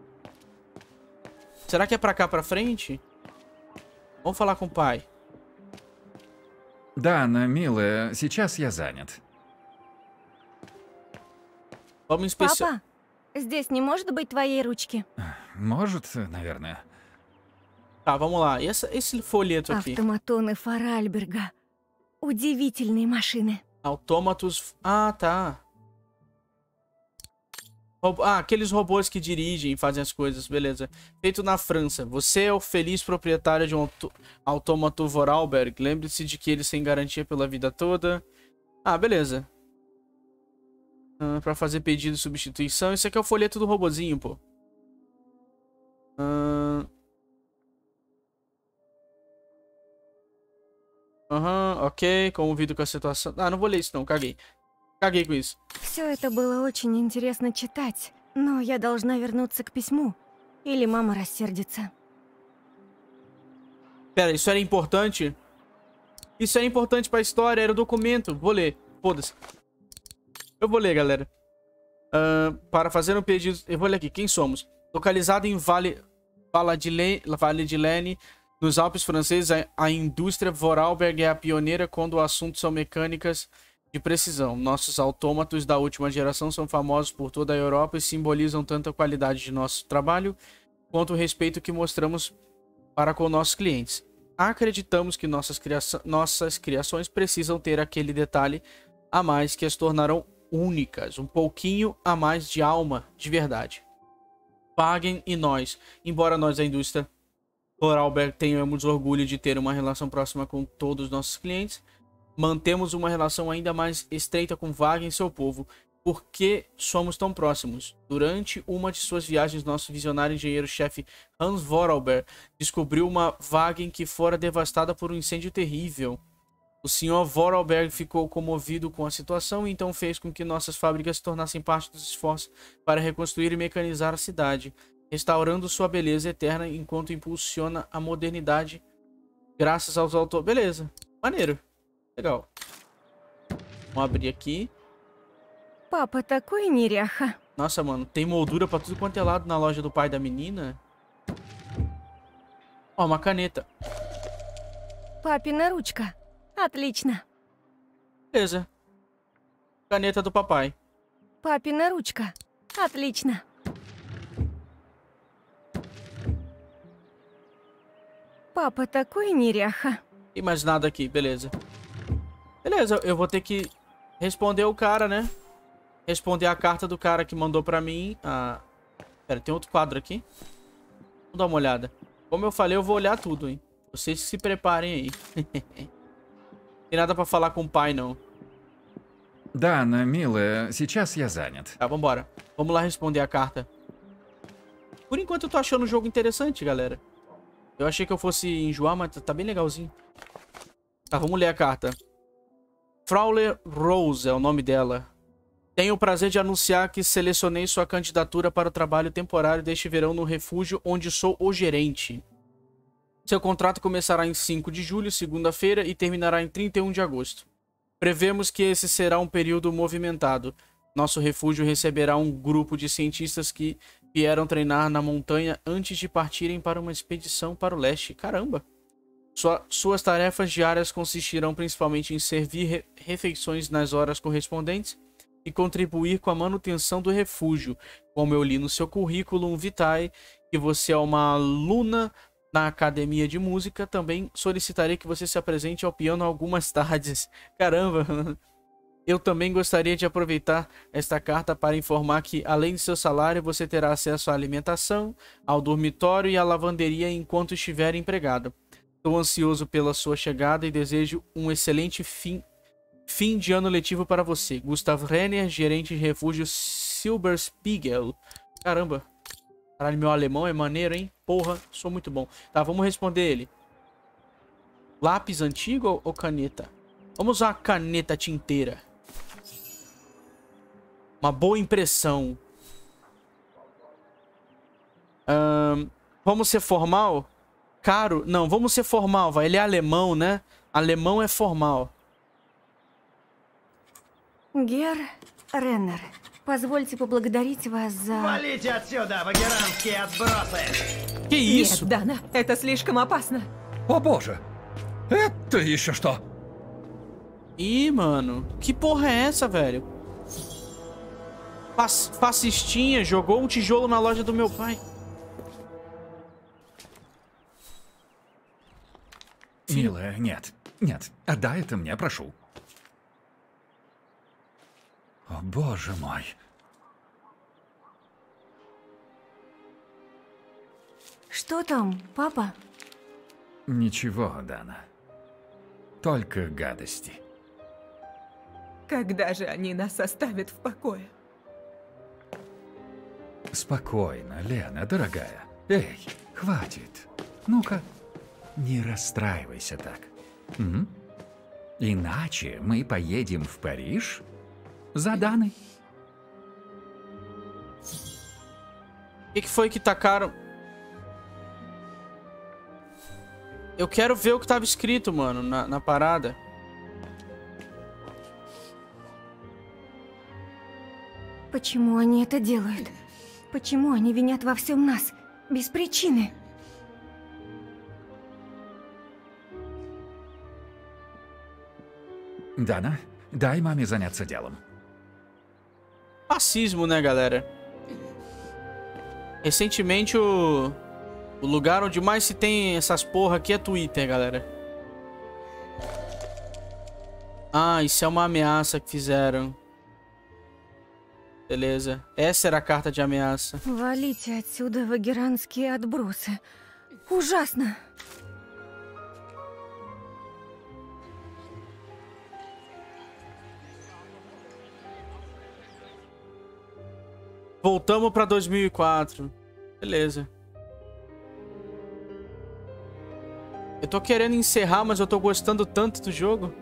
Será que é pra cá, pra frente? Vamos falar com o pai. Дана, милая, сейчас я занят. Vamos inspecionar. Папа, здесь не может быть твоей ручки? Может, наверное. Tá, vamos lá. E esse folheto aqui? Автоматоны Фаральберга. Удивительные машины. Autômatos... Ah, tá. Aqueles robôs que dirigem e fazem as coisas, beleza. Feito na França. Você é o feliz proprietário de um autômato Vorarlberg. Lembre-se de que eles têm garantia pela vida toda. Ah, beleza. Pra fazer pedido de substituição. Esse aqui é o folheto do robozinho, pô. Ok. Comovido com a situação. Ah, não vou ler isso não, caguei. Caguei com isso. Все это было очень интересно читать, но я должна вернуться к письму, или мама рассердится. Pera, isso era importante? Isso era importante pra história, era o documento. Vou ler, foda-se. Eu vou ler, galera. Para fazer um pedido... Eu vou ler aqui, quem somos? Localizado em Vale de Lene, nos Alpes franceses, a indústria Vorarlberg é a pioneira quando o assunto são mecânicas de precisão. Nossos autômatos da última geração são famosos por toda a Europa e simbolizam tanto a qualidade de nosso trabalho quanto o respeito que mostramos para com nossos clientes. Acreditamos que nossas criações precisam ter aquele detalhe a mais que as tornarão únicas, um pouquinho a mais de alma de verdade. Paguem e nós, embora nós da indústria Vorarlberg tenhamos orgulho de ter uma relação próxima com todos os nossos clientes, mantemos uma relação ainda mais estreita com Wagen e seu povo. Por que somos tão próximos? Durante uma de suas viagens, nosso visionário engenheiro-chefe Hans Vorarlberg descobriu uma Wagen que fora devastada por um incêndio terrível. O Sr. Vorarlberg ficou comovido com a situação e então fez com que nossas fábricas se tornassem parte dos esforços para reconstruir e mecanizar a cidade, restaurando sua beleza eterna enquanto impulsiona a modernidade graças aos autores. Beleza, maneiro. Legal. Vamos abrir aqui. Папа такой неряха. Nossa, mano, tem moldura pra tudo quanto é lado na loja do pai da menina. Ó, uma caneta. Папина ручка. Отлично. Beleza. Caneta do papai. Папина ручка. Отлично. Папа такой неряха. E mais nada aqui, beleza. Beleza, eu vou ter que responder o cara, né? Responder a carta do cara que mandou pra mim. Pera, tem outro quadro aqui. Vamos dar uma olhada. Como eu falei, eu vou olhar tudo, hein? Vocês se preparem aí. Tem nada pra falar com o pai, não. Да, милая, сейчас я занят. Tá, vambora. Vamos lá responder a carta. Por enquanto eu tô achando o jogo interessante, galera. Eu achei que eu fosse enjoar, mas tá bem legalzinho. Tá, vamos ler a carta. Fraulein Rose é o nome dela. Tenho o prazer de anunciar que selecionei sua candidatura para o trabalho temporário deste verão no refúgio onde sou o gerente. Seu contrato começará em 5 de julho, segunda-feira, e terminará em 31 de agosto. Prevemos que esse será um período movimentado. Nosso refúgio receberá um grupo de cientistas que vieram treinar na montanha antes de partirem para uma expedição para o leste. Caramba! Suas tarefas diárias consistirão principalmente em servir refeições nas horas correspondentes e contribuir com a manutenção do refúgio. Como eu li no seu currículo vitae que você é uma aluna na academia de música, também solicitarei que você se apresente ao piano algumas tardes. Caramba! Eu também gostaria de aproveitar esta carta para informar que, além de seu salário, você terá acesso à alimentação, ao dormitório e à lavanderia enquanto estiver empregado. Estou ansioso pela sua chegada e desejo um excelente fim de ano letivo para você. Gustav Renner, gerente de refúgio Silberspiegel. Caramba. Caralho, meu alemão é maneiro, hein? Porra, sou muito bom. Tá, vamos responder ele. Lápis antigo ou caneta? Vamos usar a caneta tinteira. Uma boa impressão. Vamos ser formal? Caro? Não, vamos ser formal, vai. Ele é alemão, né? Alemão é formal. Гер Реннер, позвольте поблагодарить вас за... Валите отсюда, вагеранские отбросы! Que isso? Нет, Дана, это слишком опасно. О боже! Это еще что? Ih, mano. Que porra é essa, velho? Fascistinha jogou um tijolo na loja do meu pai. уйти. Милая, нет. Нет, отдай это мне, прошу. О, боже мой. Что там, папа? Ничего, Дана. Только гадости. Когда же они нас оставят в покое? Спокойно, Лена, дорогая. Эй, хватит. Ну-ка, не расстраивайся так. М? Иначе мы поедем в Париж за Даной. O que foi que tacaram? Eu quero ver o que tava escrito, mano, na parada. Почему они это делают? Почему они винят во всем нас? Без причины. Dana, дай маме заняться делом. Fascismo, né, galera? Recentemente o lugar onde mais se tem essas porra aqui é Twitter, galera. Ah, isso é uma ameaça que fizeram. Beleza. Essa era a carta de ameaça. Валите отсюда, вагеранские отбросы. Ужасно. Voltamos pra 2004. Beleza. Eu tô querendo encerrar, mas eu tô gostando tanto do jogo.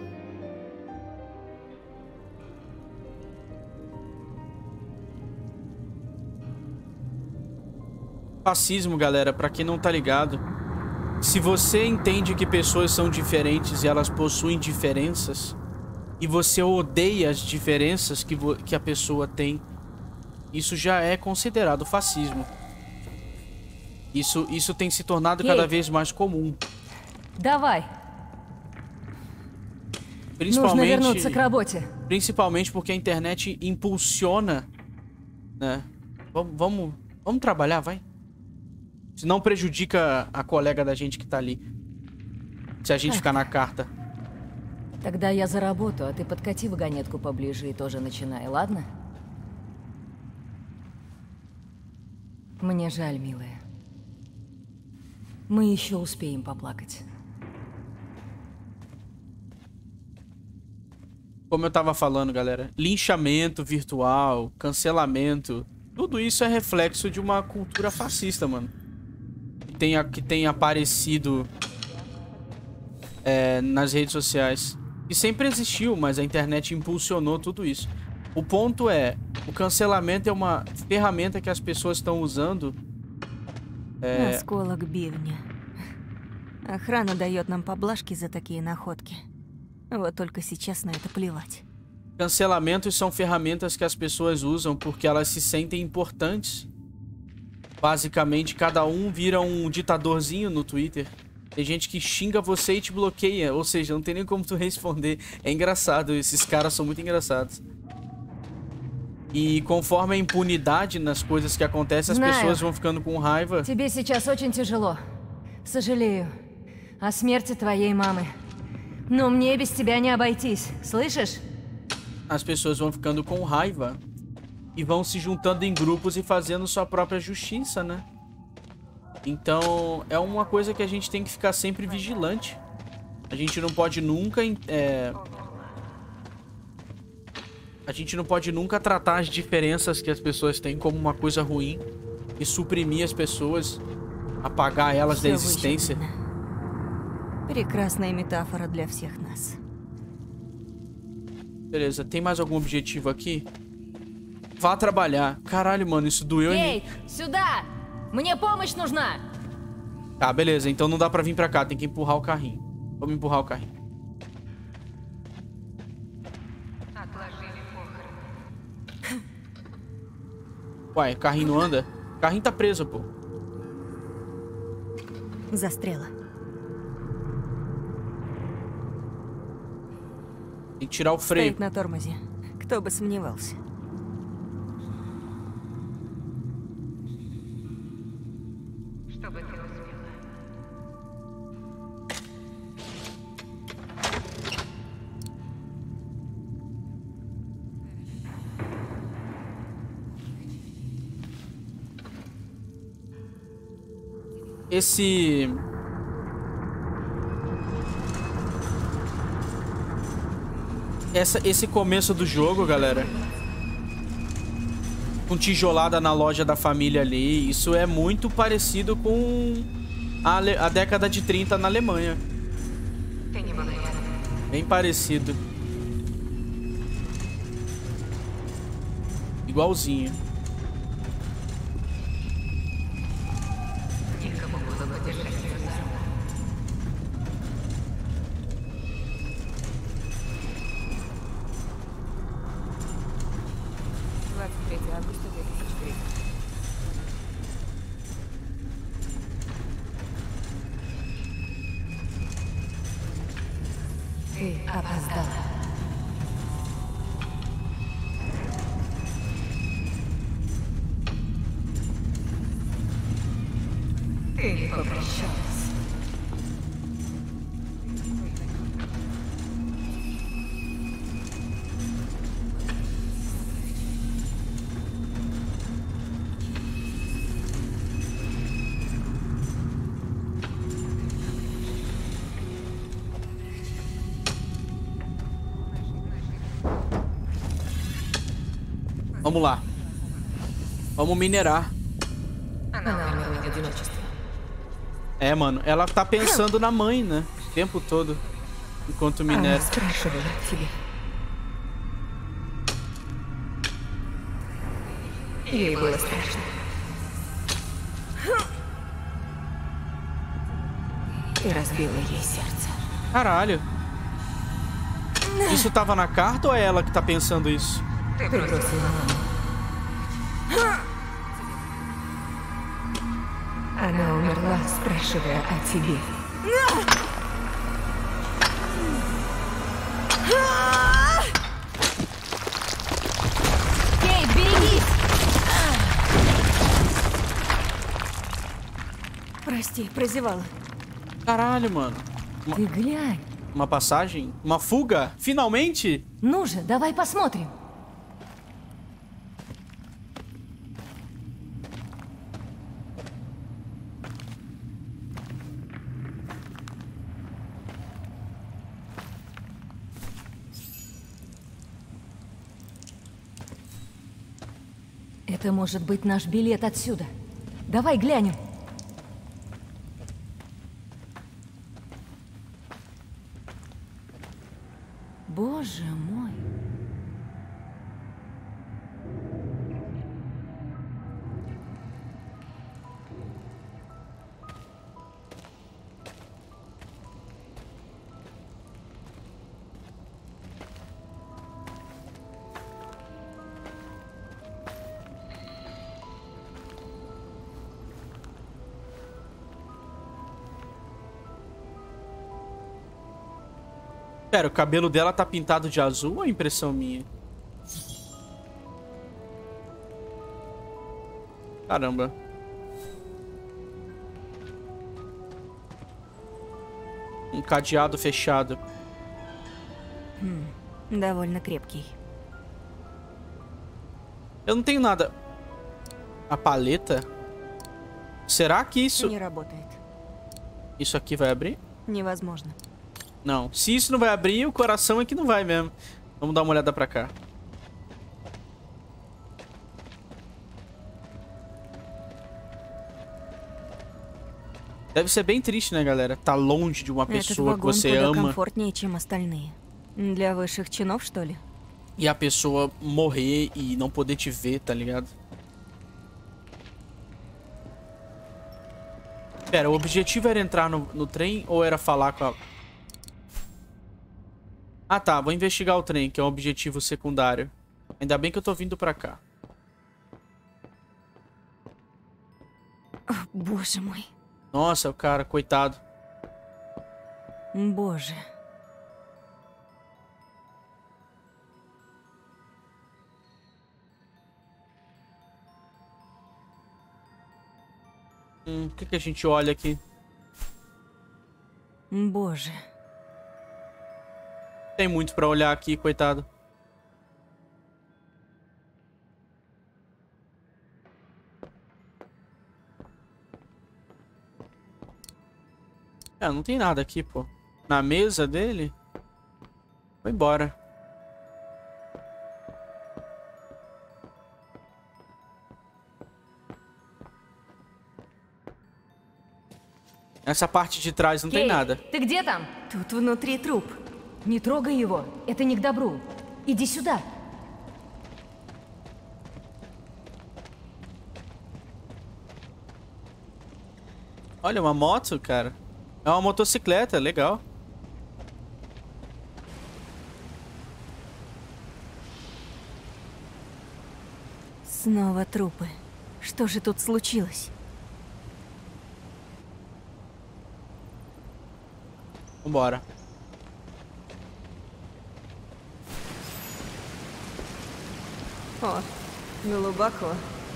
Fascismo, galera, pra quem não tá ligado. Se você entende que pessoas são diferentes e elas possuem diferenças, e você odeia as diferenças que a pessoa tem, isso já é considerado fascismo. Isso tem se tornado cada vez mais comum. Давай. Нужно вернуться к работе. Principalmente porque a internet impulsiona, né? Vamos trabalhar, vai. Senão prejudica a colega da gente que tá ali. Se a gente ficar na carta. Тогда я за работу, а ты подкати вагонетку поближе и тоже начинай, ладно? Мне жаль, милая. Мы еще успеем поплакать. Como eu tava falando, galera, linchamento virtual, cancelamento, tudo isso é reflexo de uma cultura fascista, mano. Que tem aparecido nas redes sociais. E sempre existiu, mas a internet impulsionou tudo isso. O ponto é, o cancelamento é uma ferramenta que as pessoas estão usando. Осколок бивня. Охрана дает нам поблажки за такие находки. Вот только сейчас на это плевать. Cancelamentos são ferramentas que as pessoas usam porque elas se sentem importantes. Basicamente, cada um vira um ditadorzinho no Twitter. Tem gente que xinga você e te bloqueia. Ou seja, não tem nem como tu responder. É engraçado, esses caras são muito engraçados. E conforme a impunidade nas coisas que acontecem, as pessoas vão ficando com raiva. Тебе сейчас очень тяжело. Сожалею о смерти твоей мамы. Но мне без тебя не обойтись, слышишь? As pessoas vão ficando com raiva e vão se juntando em grupos e fazendo sua própria justiça, né? Então, é uma coisa que a gente tem que ficar sempre vigilante. A gente não pode nunca... A gente não pode nunca tratar as diferenças que as pessoas têm como uma coisa ruim e suprimir as pessoas, apagar elas da existência. Прекрасная метафора для всех нас. Beleza, tem mais algum objetivo aqui? Vá trabalhar. Caralho, mano, isso doeu em mim. Сюда! Мне помощь нужна! Tá, beleza, então não dá pra vir pra cá, tem que empurrar o carrinho. Vamos empurrar o carrinho. Uai, o carrinho não anda? O carrinho tá preso, pô. Застряла. Tem que tirar o freio. Стоит на тормозе. Кто бы сомневался. Esse começo do jogo, galera, com tijolada na loja da família ali, isso é muito parecido com a década de 30 na Alemanha. Bem parecido. Igualzinho. Ты опоздала. Ты не попрощалась. Vamos lá. Vamos minerar. É, mano, ela tá pensando na mãe, né? O tempo todo. Enquanto minera. Ей было страшно. Ты разбила ей сердце. Caralho. Isso tava na carta ou é ela que tá pensando isso? Ты бросила маму. Она умерла, спрашивая о тебе. Кейт, берегись! Прости, прозевала. Caralho, mano. Ты глянь. Uma passagem? Uma fuga? Finalmente? Ну же, давай посмотрим. Это может быть наш билет отсюда. Давай глянем. Боже мой. Pera, o cabelo dela tá pintado de azul ou é impressão minha? Caramba. Um cadeado fechado. Довольно крепкий. Eu não tenho nada. A paleta? Será que isso... Не работает. Isso aqui vai abrir? Невозможно. Não. Se isso não vai abrir, o coração é que não vai mesmo. Vamos dar uma olhada pra cá. Deve ser bem triste, né, galera? Tá longe de uma pessoa que você ama. Комфортнее, чем остальные. Для высших чинов, что ли? E a pessoa morrer e não poder te ver, tá ligado? Pera, o objetivo era entrar no trem ou era falar com a... Ah, tá. Vou investigar o trem, que é um objetivo secundário. Ainda bem que eu tô vindo pra cá. Боже мой. Nossa, o cara, coitado. Боже. O que a gente olha aqui? Боже. Tem muito pra olhar aqui, coitado. É, não tem nada aqui, pô. Na mesa dele. Foi embora. Essa parte de trás não tem nada. Ты где там? Тут внутри труп. Не трогай его. Это не к добру. Иди сюда. Olha, uma moto, cara. É uma motocicleta, legal. Снова трупы. Что же тут случилось? Vambora. О, глубоко.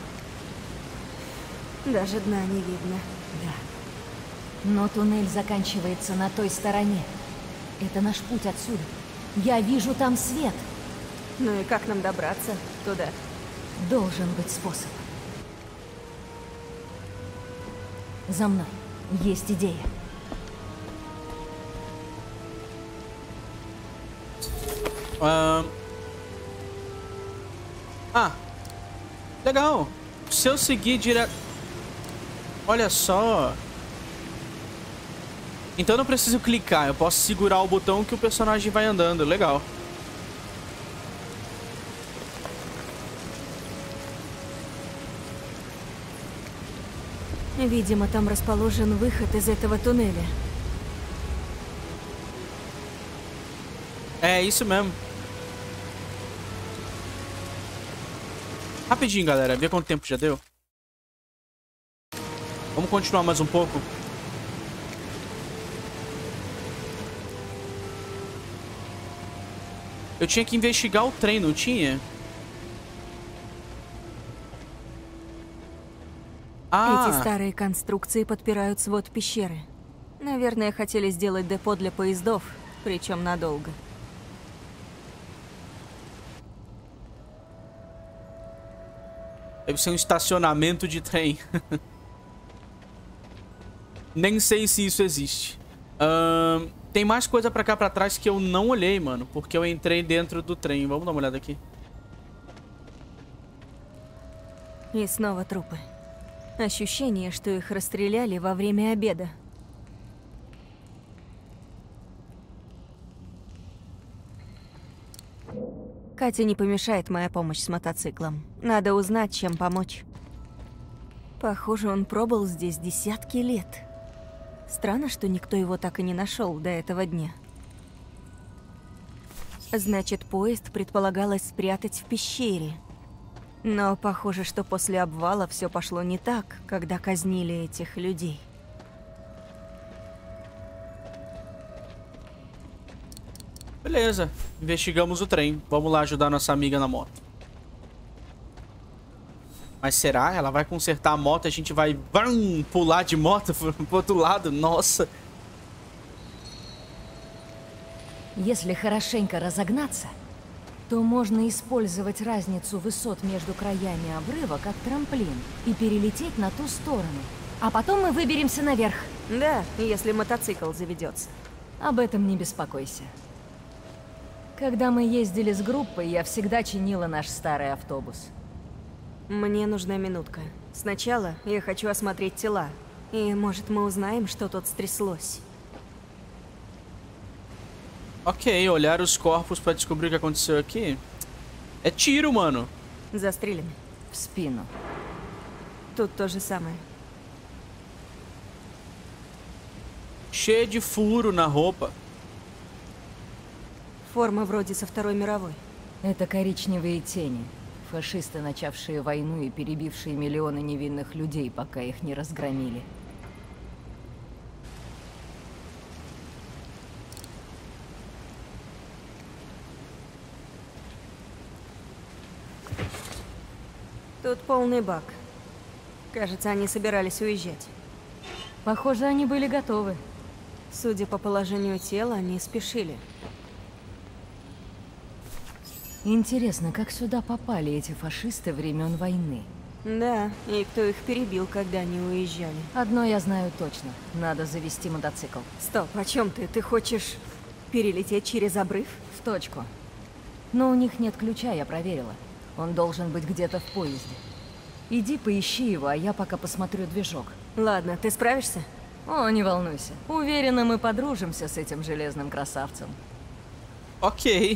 Даже дна не видно. Да. Но туннель заканчивается на той стороне. Это наш путь отсюда. Я вижу там свет. Ну и как нам добраться туда? Должен быть способ. За мной. Есть идея. Legal. Se eu seguir direto... Olha só. Então eu não preciso clicar. Eu posso segurar o botão que o personagem vai andando. Legal. Видимо, там расположен выход из этого туннеля. É isso mesmo. Rapidinho, galera. Vê quanto tempo já deu. Vamos continuar mais um pouco. Eu tinha que investigar o trem, não tinha? Эти старые конструкции подпирают свод пещеры. Наверное, хотели сделать депо для поездов, причем надолго. Deve ser um estacionamento de trem. Nem sei se isso existe. Tem mais coisa pra cá pra trás que eu não olhei, mano. Porque eu entrei dentro do trem. Vamos dar uma olhada aqui. И снова трупы. Ощущение, что их расстреляли во время обеда. Кате не помешает моя помощь с мотоциклом. Надо узнать, чем помочь. Похоже, он пробыл здесь десятки лет. Странно, что никто его так и не нашел до этого дня. Значит, поезд предполагалось спрятать в пещере. Но похоже, что после обвала все пошло не так, когда казнили этих людей. Beleza, investigamos o trem. Vamos lá ajudar nossa amiga na moto. Mas será? Ela vai consertar a moto e a gente vai pular de moto pro outro lado? Nossa. Если хорошенько разогнаться, то можно использовать разницу высот между краями обрыва как трамплин и перелететь на ту сторону. А потом мы выберемся наверх. Да, если мотоцикл заведется. Об этом не беспокойся. Когда мы ездили с группой, я всегда чинила наш старый автобус. Мне нужна минутка. Sначала я хочу осмотреть тела. И, может, мы узнаем, что тут стряслось. Ok, olhar os corpos pra descobrir o que aconteceu aqui. É tiro, mano. Застрелен. В спину. Тут то же самое. Cheio de furo na roupa. Форма вроде со Второй мировой. Это коричневые тени. Фашисты, начавшие войну и перебившие миллионы невинных людей, пока их не разгромили. Тут полный бак. Кажется, они собирались уезжать. Похоже, они были готовы. Судя по положению тела, они спешили. Интересно, как сюда попали эти фашисты времен войны? Да, и кто их перебил, когда они уезжали. Одно я знаю точно. Надо завести мотоцикл. Стоп, о чем ты? Ты хочешь перелететь через обрыв? В точку. Но у них нет ключа, я проверила. Он должен быть где-то в поезде. Иди поищи его, а я пока посмотрю движок. Ладно, ты справишься? О, не волнуйся. Уверена, мы подружимся с этим железным красавцем. Ok.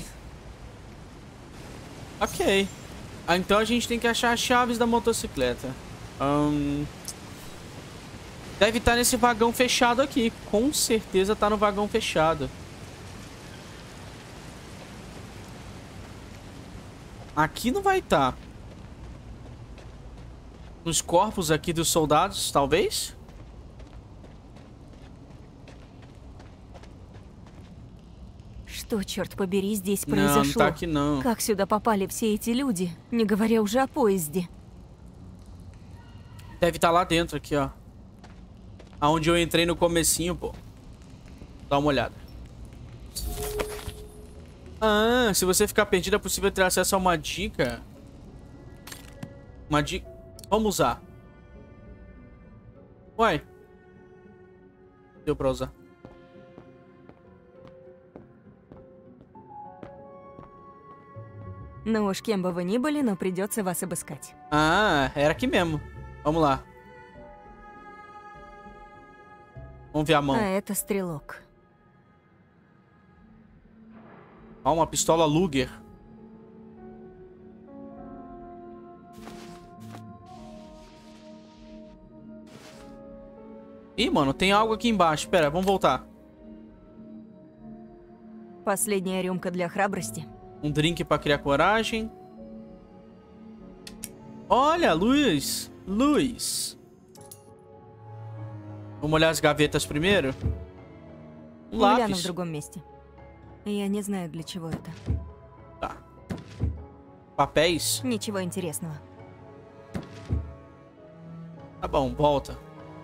Ok. Então a gente tem que achar as chaves da motocicleta. Deve estar nesse vagão fechado aqui. Com certeza tá no vagão fechado. Aqui não vai estar. Nos corpos aqui dos soldados, talvez? Что, черт побери, здесь произошло? Não, tá aqui não. Как сюда попали все эти люди? Не говоря уже о поезде. Deve estar lá dentro aqui, ó. Aonde eu entrei no comecinho, pô. Dá uma olhada. Ah, se você ficar perdido é possível ter acesso a uma dica. Uma dica... Vamos usar. Uai. Deu pra usar. Ну уж кем бы вы ни были, но придется вас обыскать. Ah, era aqui mesmo. Vamos lá. Vamos ver a mão. А это стрелок. Ó, uma pistola Luger. Ih, mano, tem algo aqui embaixo. Pera, vamos voltar. Последняя рюмка для храбрости. Um drink pra criar coragem. Olha, luz. Luz. Vamos olhar as gavetas primeiro. Um Гляну lápis. в другом месте. Я не знаю, для чего это. Tá. Papéis. Ничего интересного. Tá bom, volta.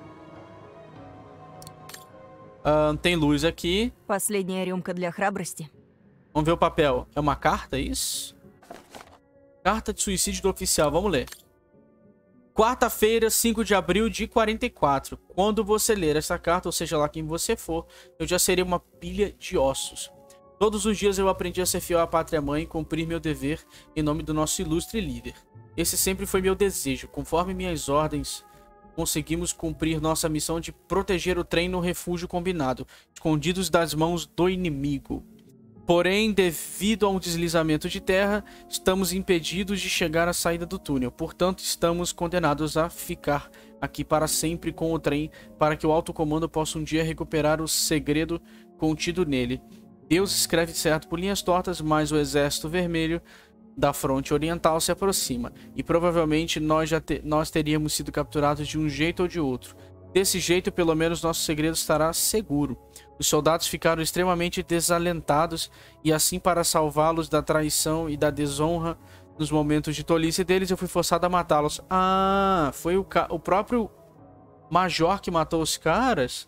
Tem luz aqui. Последняя рюмка для храбрости. Vamos ver o papel. É uma carta, isso? Carta de suicídio do oficial. Vamos ler. Quarta-feira, 5 de abril de 44. Quando você ler essa carta, ou seja lá quem você for, eu já serei uma pilha de ossos. Todos os dias eu aprendi a ser fiel à pátria-mãe e cumprir meu dever em nome do nosso ilustre líder. Esse sempre foi meu desejo. Conforme minhas ordens, conseguimos cumprir nossa missão de proteger o trem no refúgio combinado, escondidos das mãos do inimigo. Porém, devido a um deslizamento de terra, estamos impedidos de chegar à saída do túnel. Portanto, estamos condenados a ficar aqui para sempre com o trem, para que o alto comando possa um dia recuperar o segredo contido nele. Deus escreve certo por linhas tortas, mas o exército vermelho da fronte oriental se aproxima. E provavelmente nós teríamos sido capturados de um jeito ou de outro. Desse jeito, pelo menos, nosso segredo estará seguro. Os soldados ficaram extremamente desalentados e assim, para salvá-los da traição e da desonra nos momentos de tolice deles, eu fui forçado a matá-los. Ah, foi o próprio major que matou os caras?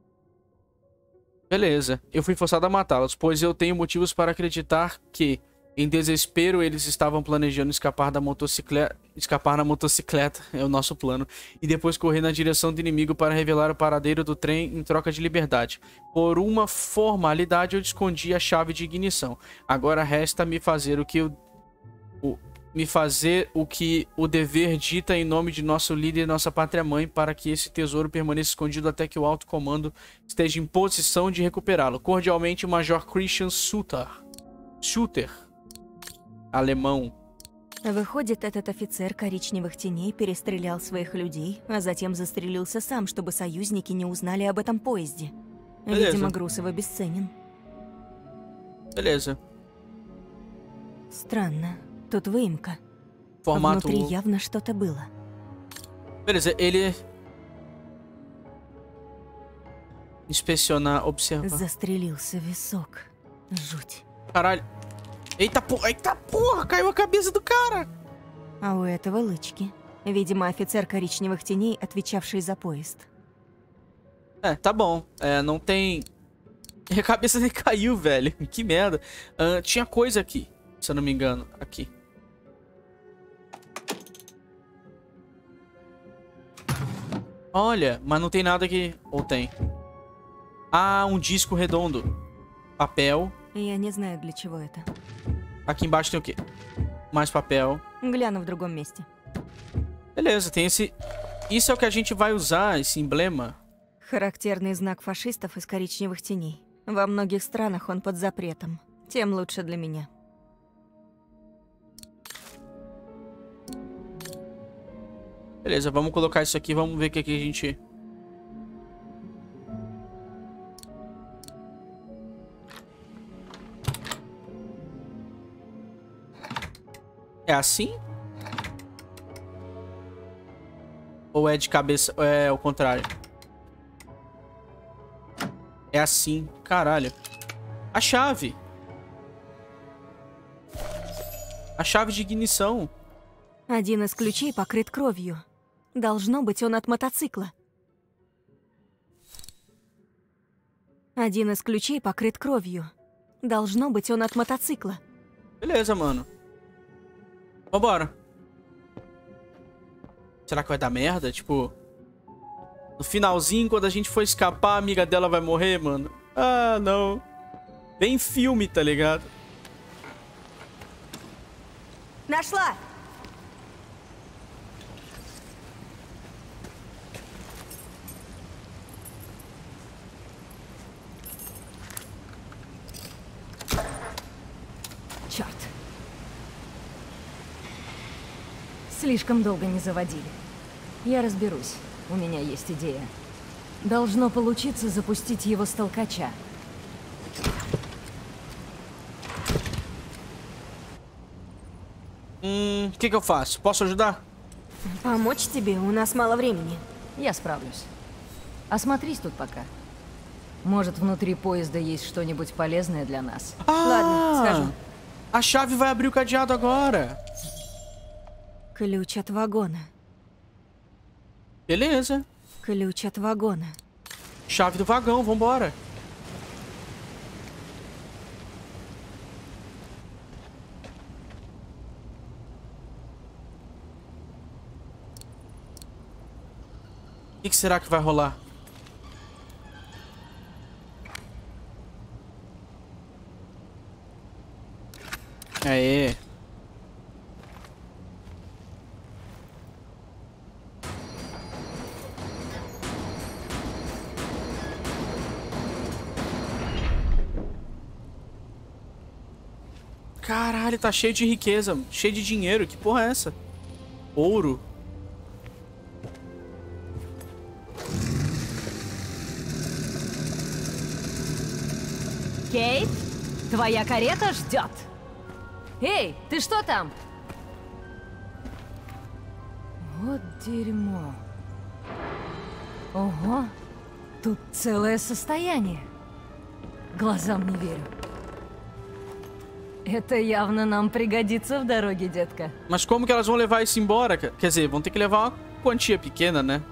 Beleza, eu fui forçado a matá-los, pois eu tenho motivos para acreditar que, em desespero, eles estavam planejando escapar na motocicleta, é o nosso plano, e depois correr na direção do inimigo para revelar o paradeiro do trem em troca de liberdade. Por uma formalidade, eu escondi a chave de ignição. Agora resta me fazer o que o dever dita em nome de nosso líder e nossa pátria-mãe, para que esse tesouro permaneça escondido até que o alto comando esteja em posição de recuperá-lo. Cordialmente, Major Christian Suter. Alemão. Выходит, этот офицер коричневых теней перестрелял своих людей, а затем застрелился сам, чтобы союзники не узнали об этом поезде. Видимо, груз его бесценен. Beleza. Странно. Тут выемка. Формату... Внутри явно что-то было. Beleza, ele... Inspecionar, observar. Застрелился висок. Жуть. Caralho. Eita porra, caiu a cabeça do cara. А у этого лычки. Видимо, офицер коричневых теней, отвечавший за поезд. Tá bom. Não tem... A cabeça nem caiu, velho. Que merda. Tinha coisa aqui, se eu não me engano. Aqui. Olha, mas não tem nada aqui. Ou tem? Ah, um disco redondo. Papel. Я не знаю, для чего это. Aqui embaixo tem o quê? Mais papel. Гляну в другом месте. Beleza, tem esse... Isso é o que a gente vai usar, esse emblema. Характерный знак фашистов из коричневых теней. Во многих странах он под запретом. Тем лучше для меня. Beleza, vamos colocar isso aqui, vamos ver o que a gente... É assim? Ou é de cabeça... É o contrário? É assim. Caralho. A chave. A chave de ignição. Один из ключей покрыт кровью. Должно быть, он от мотоцикла. Один из ключей покрыт кровью. Должно быть, он от мотоцикла. Beleza, mano. Vambora. Será que vai dar merda? Tipo... No finalzinho, quando a gente for escapar, a amiga dela vai morrer, mano. Ah, não. Bem filme, tá ligado? Нашла! Черт. Слишком долго не заводили. Я разберусь. У меня есть идея. Должно получиться запустить его с толкача. Que eu faço? Posso ajudar? Помочь тебе? У нас мало времени. Я справлюсь. Осмотрись тут пока. Может, внутри поезда есть что-нибудь полезное для нас. Ладно, схожу. A chave vai abrir o cadeado agora. Ключ от вагона. Beleza. Ключ от вагона. Chave do vagão, vambora. O que será que vai rolar? Aê. Caralho, tá cheio de riqueza, cheio de dinheiro. Que porra é essa? Ouro. Кейт, твоя карета ждет. Эй, ты что там? Вот дерьмо. Ого, тут целое состояние. Глазам не верю. Это явно нам пригодится в дороге, детка. Mas como que elas vão levar isso embora? Quer dizer, vão ter que levar uma quantia pequena, né?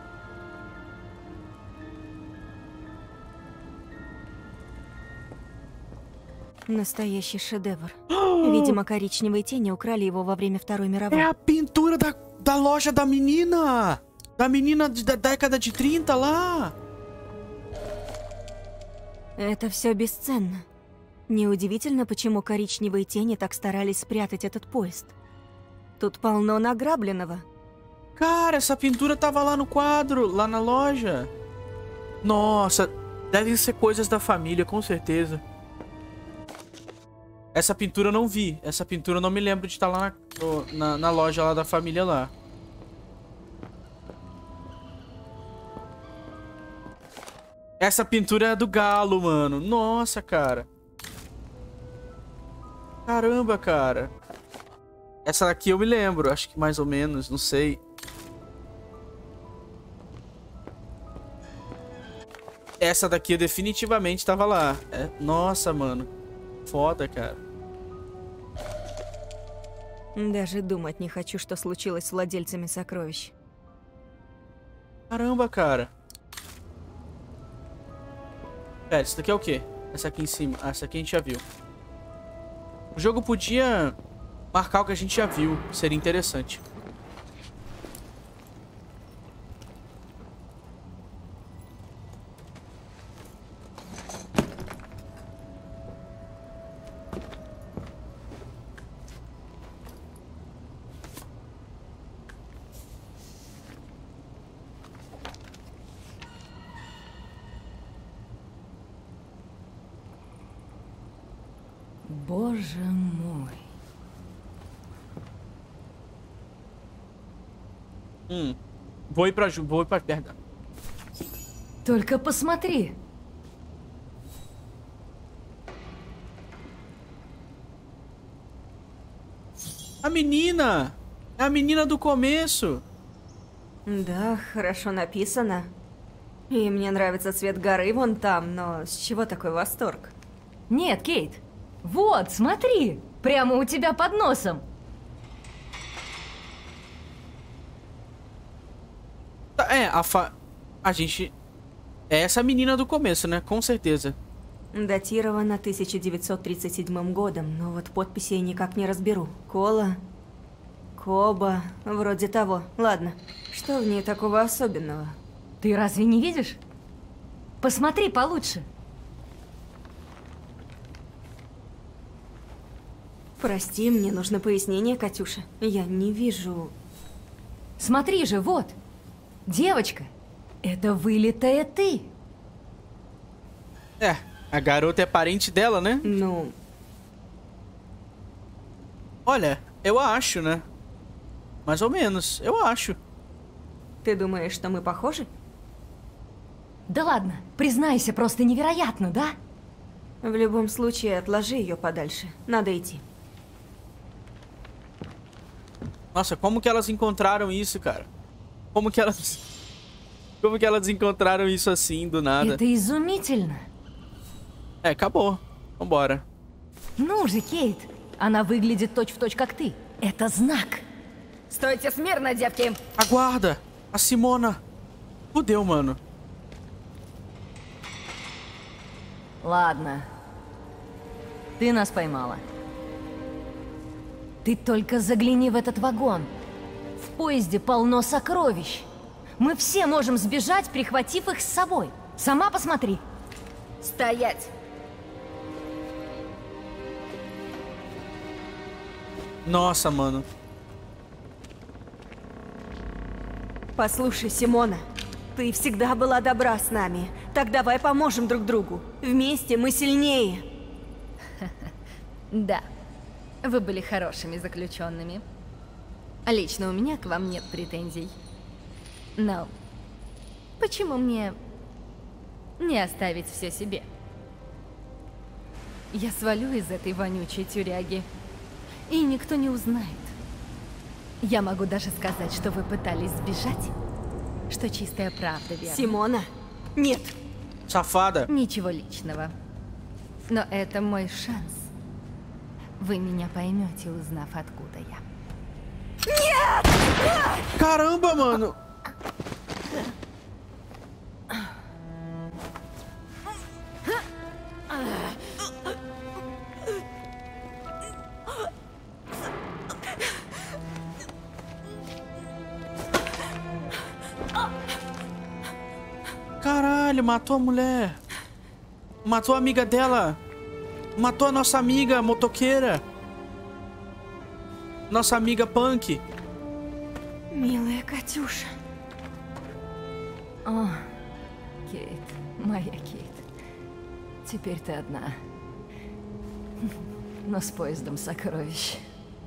Настоящий шедевр. Видимо, коричневые тени украли его во время Второй мировой. É a pintura da loja da menina! Da menina da década de 30 lá! Это все бесценно. Неудивительно, почему коричневые тени так старались спрятать этот поезд. Тут полно награбленного. Cara, essa pintura tava lá no quadro, lá na loja. Nossa, devem ser coisas da família, com certeza. Essa pintura eu não vi. Essa pintura eu não me lembro de estar lá na loja lá da família lá. Essa pintura é do galo, mano. Nossa, cara. Caramba, cara. Essa daqui eu me lembro. Acho que mais ou menos, não sei. Essa daqui eu definitivamente estava lá. Nossa, mano. Foda, cara. Даже думать не хочу, что случилось с владельцами сокровищ. Caramba, cara. Pera, isso daqui é o quê? Essa aqui em cima. Ah, essa aqui a gente já viu. O jogo podia marcar o que a gente já viu. Seria interessante. Боже мой. Vou ir pra perto. Только посмотри. A menina! É a menina do começo. Да, хорошо написано. И мне нравится цвет горы вон там, но с чего такой восторг? Нет, Кейт. Вот, смотри. Прямо у тебя под носом. A gente... É essa menina do começo, né? Com certeza. Датировано 1937 годом, но вот подписи я никак не разберу. Кола... Коба... Вроде того. Ладно. Что в ней такого особенного? Ты разве не видишь? Посмотри получше. Прости, мне нужно пояснение, Катюша. Я не вижу... Смотри же, вот. Девочка, это вылитая ты. A garota é parente dela, né? Ну... Olha, eu acho, né? Mais ou menos, eu acho. Ты думаешь, что мы похожи? Да ладно, признайся, просто невероятно, да? В любом случае, отложи ее подальше. Надо идти. Nossa, como que elas encontraram isso, cara? Como que elas encontraram isso assim, do nada? Это изумительно. Acabou. Vambora. Ну же, Кейт, она выглядит точь-в-точь, как ты. Это знак. Стойте смирно, девки! Aguarda! A Simona! Fudeu, mano. Ладно. Ты нас поймала. Ты только загляни в этот вагон. В поезде полно сокровищ. Мы все можем сбежать, прихватив их с собой. Сама посмотри. Стоять! Nossa, mano. Послушай, Симона, ты всегда была добра с нами. Так давай поможем друг другу. Вместе мы сильнее. Да, вы были хорошими заключенными. Лично у меня к вам нет претензий. Но почему мне не оставить все себе? Я свалю из этой вонючей тюряги, и никто не узнает. Я могу даже сказать, что вы пытались сбежать, что чистая правда, верно? Симона, нет. Safada. Ничего личного. Но это мой шанс. Вы меня поймете, узнав, откуда я. Нет! Caramba, mano! Caralho, matou a mulher. Matou a amiga dela. Matou a nossa amiga motoqueira. Nossa amiga punk. Милая Катюша. О, Кейт, моя Кейт. Теперь ты одна. Но с поездом сокровищ.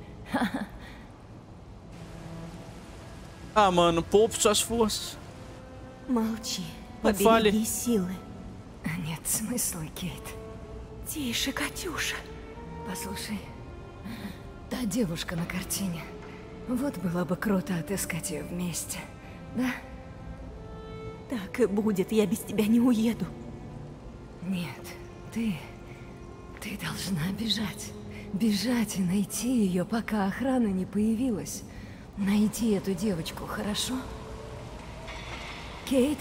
Ah, mano, poupe suas forças. Молчи. Não Побереги fale. силы. Нет смысла, Кейт. Тише, Катюша. Послушай, та девушка на картине. Вот было бы круто отыскать ее вместе, да? Так и будет, я без тебя не уеду. Нет, ты должна бежать. Бежать и найти ее, пока охрана не появилась. Найти эту девочку, хорошо? Кейт?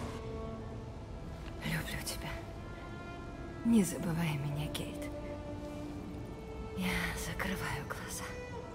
Люблю тебя. Не забывай меня, Кейт. Я закрываю глаза.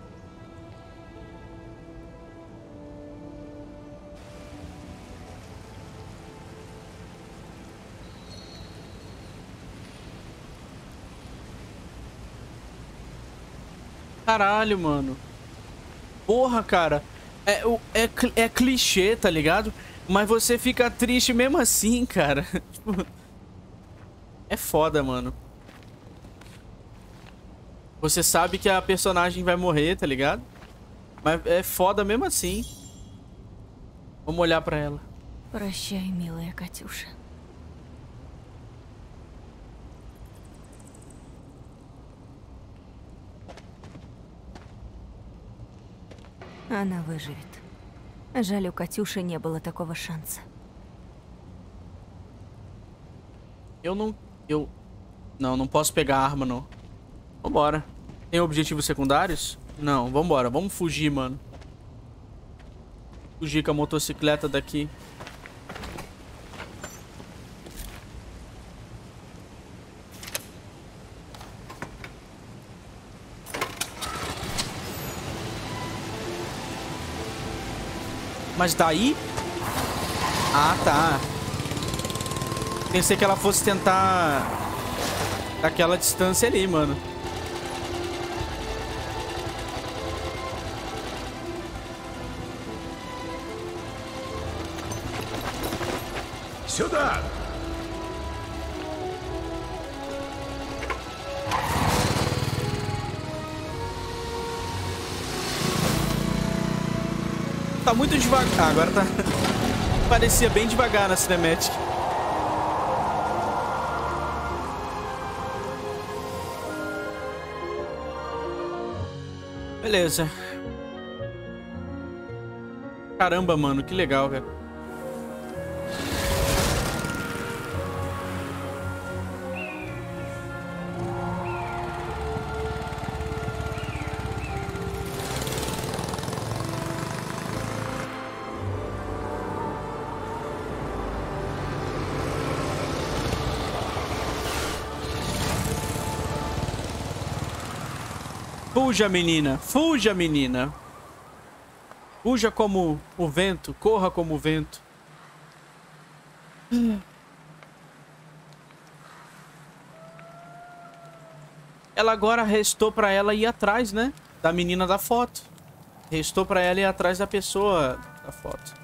Caralho, mano. Porra, cara. É clichê, tá ligado? Mas você fica triste mesmo assim, cara. É foda, mano. Você sabe que a personagem vai morrer, tá ligado? Mas é foda mesmo assim. Vamos olhar pra ela. Прощай, милая Катюша. Она выживет. Жаль, у Катюши не было такого шанса. Não posso pegar a arma, não. Vambora. Tem objetivos secundários? Não, vambora. Vamos fugir, mano. Fugir com a motocicleta daqui. Mas daí? Ah, tá. Pensei que ela fosse tentar daquela distância ali, mano. Сюда! Tá muito devagar. Ah, agora tá... Parecia bem devagar na cinemática. Beleza. Caramba, mano, que legal, cara. Fuja, menina. Fuja, menina. Fuja como o vento. Corra como o vento. Ela agora restou pra ela ir atrás, né? Da menina da foto. Restou pra ela ir atrás da pessoa da foto.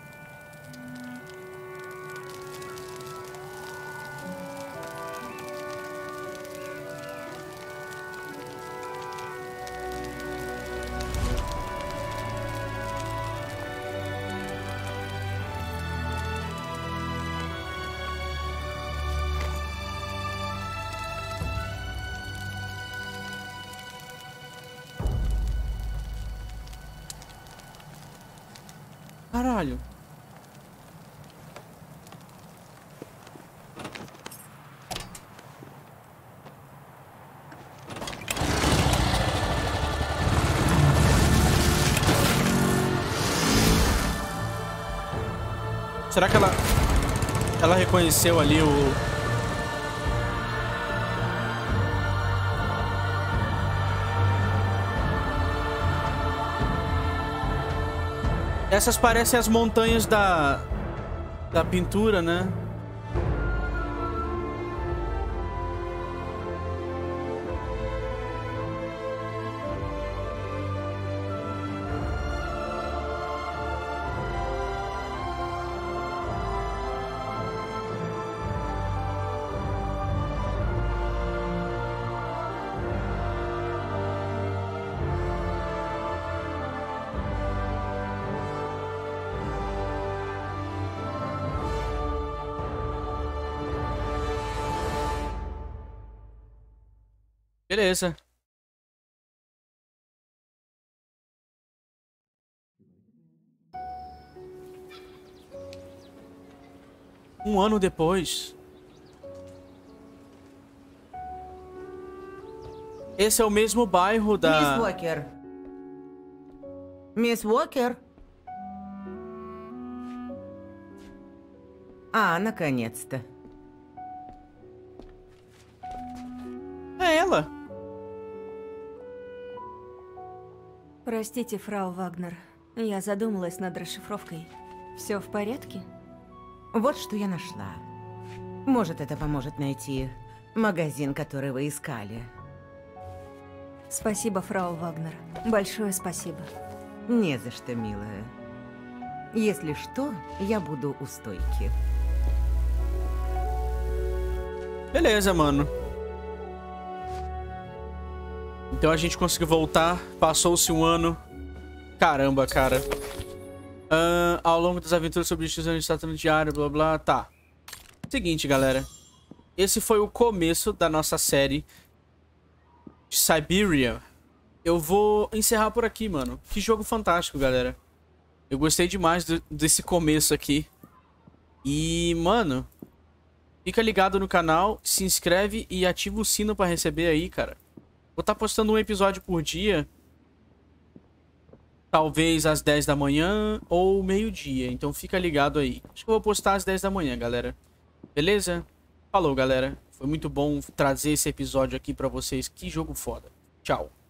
Caralho. Será que ela reconheceu ali o... Essas parecem as montanhas da pintura, né? Beleza. Um ano depois. Esse é o mesmo bairro da... Miss Walker. Miss Walker? Ah, наконец-то. É ela. Простите, фрау Вагнер. Я задумалась над расшифровкой. Все в порядке? Вот что я нашла. Может, это поможет найти магазин, который вы искали. Спасибо, фрау Вагнер. Большое спасибо. Не за что, милая. Если что, я буду у стойки. Beleza, mano. Então a gente conseguiu voltar. Passou-se um ano. Caramba, cara. Ao longo das aventuras sobre destinos, a gente está tendo diário, blá blá. Tá. Seguinte, galera. Esse foi o começo da nossa série de Siberia. Eu vou encerrar por aqui, mano. Que jogo fantástico, galera. Eu gostei demais desse começo aqui. E, mano, fica ligado no canal, se inscreve e ativa o sino pra receber aí, cara. Vou estar postando um episódio por dia. Talvez às 10 da manhã ou meio-dia. Então fica ligado aí. Acho que eu vou postar às 10 da manhã, galera. Beleza? Falou, galera. Foi muito bom trazer esse episódio aqui pra vocês. Que jogo foda. Tchau.